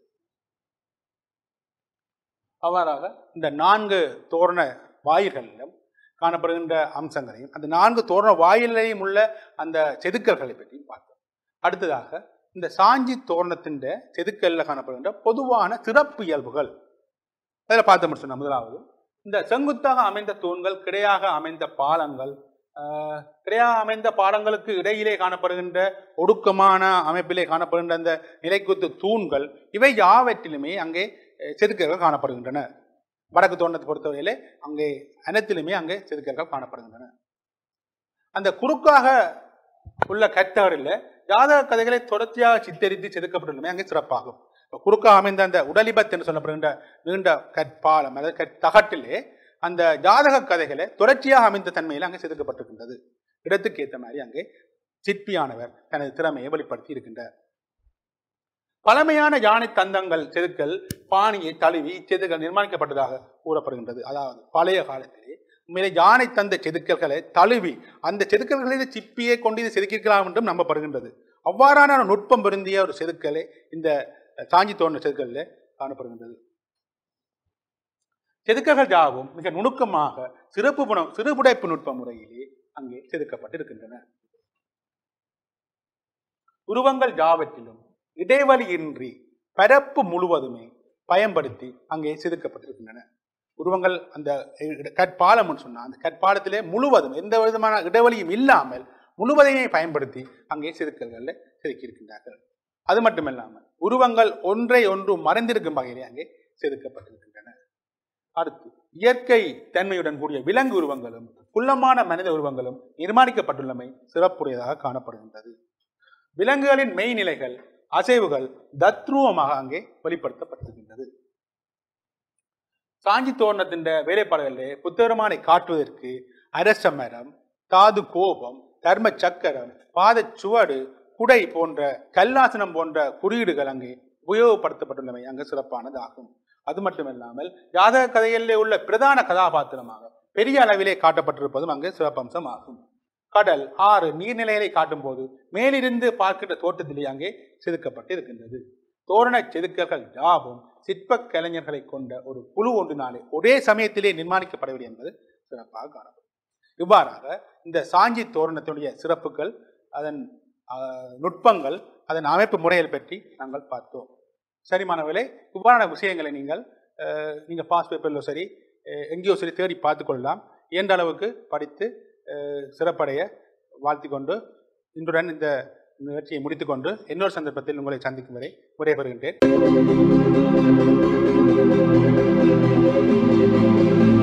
அவ்வாறாக இந்த நான்கு தோரண வாயில்களிலும் காணப்படுகின்ற அம்சங்களையும் அந்த நான்கு தோரண வாயிலையும் உள்ள அந்த செதுக்கல்களை பற்றியும் பார்த்தோம். அடுத்ததாக இந்த சாஞ்சி தோரணத்தின் செதுக்கல்ல காணப்படுகின்ற பொதுவான சிறப்பு இயல்புகள் அதில் பார்த்தோம்னு சொன்ன முதலாவது இந்த செங்குத்தாக அமைந்த தூண்கள், கிடையாக அமைந்த பாலங்கள், கிடையாக அமைந்த பாலங்களுக்கு இடையிலே காணப்படுகின்ற ஒடுக்கமான அமைப்பிலே காணப்படுகின்ற அந்த நிலைக்குத்து தூண்கள், இவை யாவற்றிலுமே அங்கே செதுக்கல்கள் காணப்படுகின்றன. வடக்கு தோரணத்தை பொறுத்தவரையிலே அங்கே அனைத்திலுமே அங்கே செதுக்கல்கள் காணப்படுகின்றன. அந்த குறுக்காக உள்ள கட்டகளில் ஜாதக கதைகளை தொடர்ச்சியாக சித்தரித்து செதுக்கப்பட்டுள்ளமே அங்கே சிறப்பாகும். குறுக்காக அமைந்த அந்த உடலிபத் என்று சொல்லப்படுகின்ற நீண்ட கற்பாலம், அதாவது கற்தகட்டிலே அந்த ஜாதக கதைகளை தொடர்ச்சியாக அமைந்த தன்மையில் அங்கே செதுக்கப்பட்டிருக்கின்றது. இடத்துக்கு ஏற்ற மாதிரி அங்கே சிற்பியானவர் தனது திறமையை வெளிப்படுத்தி இருக்கின்றார். பழமையான யானை தந்தங்கள் செதுக்கல் பாணியை தழுவி இச்செதுக்கல் நிர்மாணிக்கப்பட்டதாக கூறப்படுகின்றது. அதாவது பழைய காலத்திலே உண்மையிலே யானை தந்த செதுக்கல்களை தழுவி அந்த செதுக்கல்களில் சிப்பியை கொண்டு இது செதுக்கிக்கலாம் என்றும் நம்பப்படுகின்றது. அவ்வாறான நுட்பம் பொருந்திய ஒரு செதுக்கலை இந்த சாஞ்சி தோரண செதுக்கல்ல காணப்படுகின்றது. செதுக்கல்கள் யாவும் மிக நுணுக்கமாக சிறப்பு புன சிறுபுடைப்பு நுட்ப முறையிலே அங்கே செதுக்கப்பட்டிருக்கின்றன. உருவங்கள் யாவற்றிலும் இடைவெளியின்றி பரப்பு முழுவதுமே பயன்படுத்தி அங்கே செதுக்கப்பட்டிருக்கின்றன. உருவங்கள் அந்த கற்பாலம் சொன்னா அந்த கற்பாலத்திலே முழுவதும் எந்த விதமான இடைவெளியும் இல்லாமல் முழுவதையுமே பயன்படுத்தி அங்கே செதுக்கல்கள் செதுக்கி இருக்கின்றார்கள். அது மட்டுமல்லாமல் உருவங்கள் ஒன்றை ஒன்று மறைந்திருக்கும் வகையிலே அங்கே செதுக்கப்பட்டிருக்கின்றன. அடுத்து இயற்கை தன்மையுடன் கூடிய விலங்கு உருவங்களும் குள்ளமான மனித உருவங்களும் நிர்மாணிக்கப்பட்டுள்ளமை சிறப்புடையதாக காணப்படுகின்றது. விலங்குகளின் மெய்நிலைகள் அசைவுகள் தத்ரூபமாக அங்கே வெளிப்படுத்தப்பட்டிருக்கின்றது. சாஞ்சி தோரணத்தின் வேலைப்பாடுகளிலே புத்தகமானை காட்டுவதற்கு அரச மரம், தாது கோபம், தர்ம சக்கரம், பாத சுவடு, குடை போன்ற கல்லாசனம் போன்ற குறியீடுகள் அங்கே உபயோகப்படுத்தப்பட்டுள்ளவை அங்கு சிறப்பானதாகும். அது மட்டுமில்லாமல் ஜாதக கதைகளிலே உள்ள பிரதான கதாபாத்திரமாக பெரிய அளவிலே காட்டப்பட்டிருப்பதும் அங்கு சிறப்பம்சம் ஆகும். கடல், ஆறு, நீர்நிலைகளை காட்டும் போது மேலிருந்து பார்க்கின்ற தோட்டத்திலே அங்கே செதுக்கப்பட்டு இருக்கின்றது. தோரண செதுக்கல்கள் யாவும் சிற்ப கலைஞர்களை கொண்ட ஒரு குழு ஒன்றினாலே ஒரே சமயத்திலே நிர்மாணிக்கப்படவில்லை என்பது சிறப்பாக காணப்படும். இவ்வாறாக இந்த சாஞ்சி தோரணத்தினுடைய சிறப்புகள், அதன் நுட்பங்கள், அதன் அமைப்பு முறைகள் பற்றி நாங்கள் பார்த்தோம். சரி மாணவர்களே, இவ்வாறான விஷயங்களை நீங்கள் நீங்கள் பாஸ் பேப்பரிலோ சரி எங்கேயோ சரி தேடி பார்த்து கொள்ளலாம். இயன்ற அளவுக்கு படித்து சிறப்படைய வாழ்த்தி கொண்டு இன்றுடன் இந்த நிகழ்ச்சியை முடித்துக்கொண்டு இன்னொரு சந்தர்ப்பத்தில் உங்களை சந்திக்கும் வரை விடைபெறுகின்றேன்.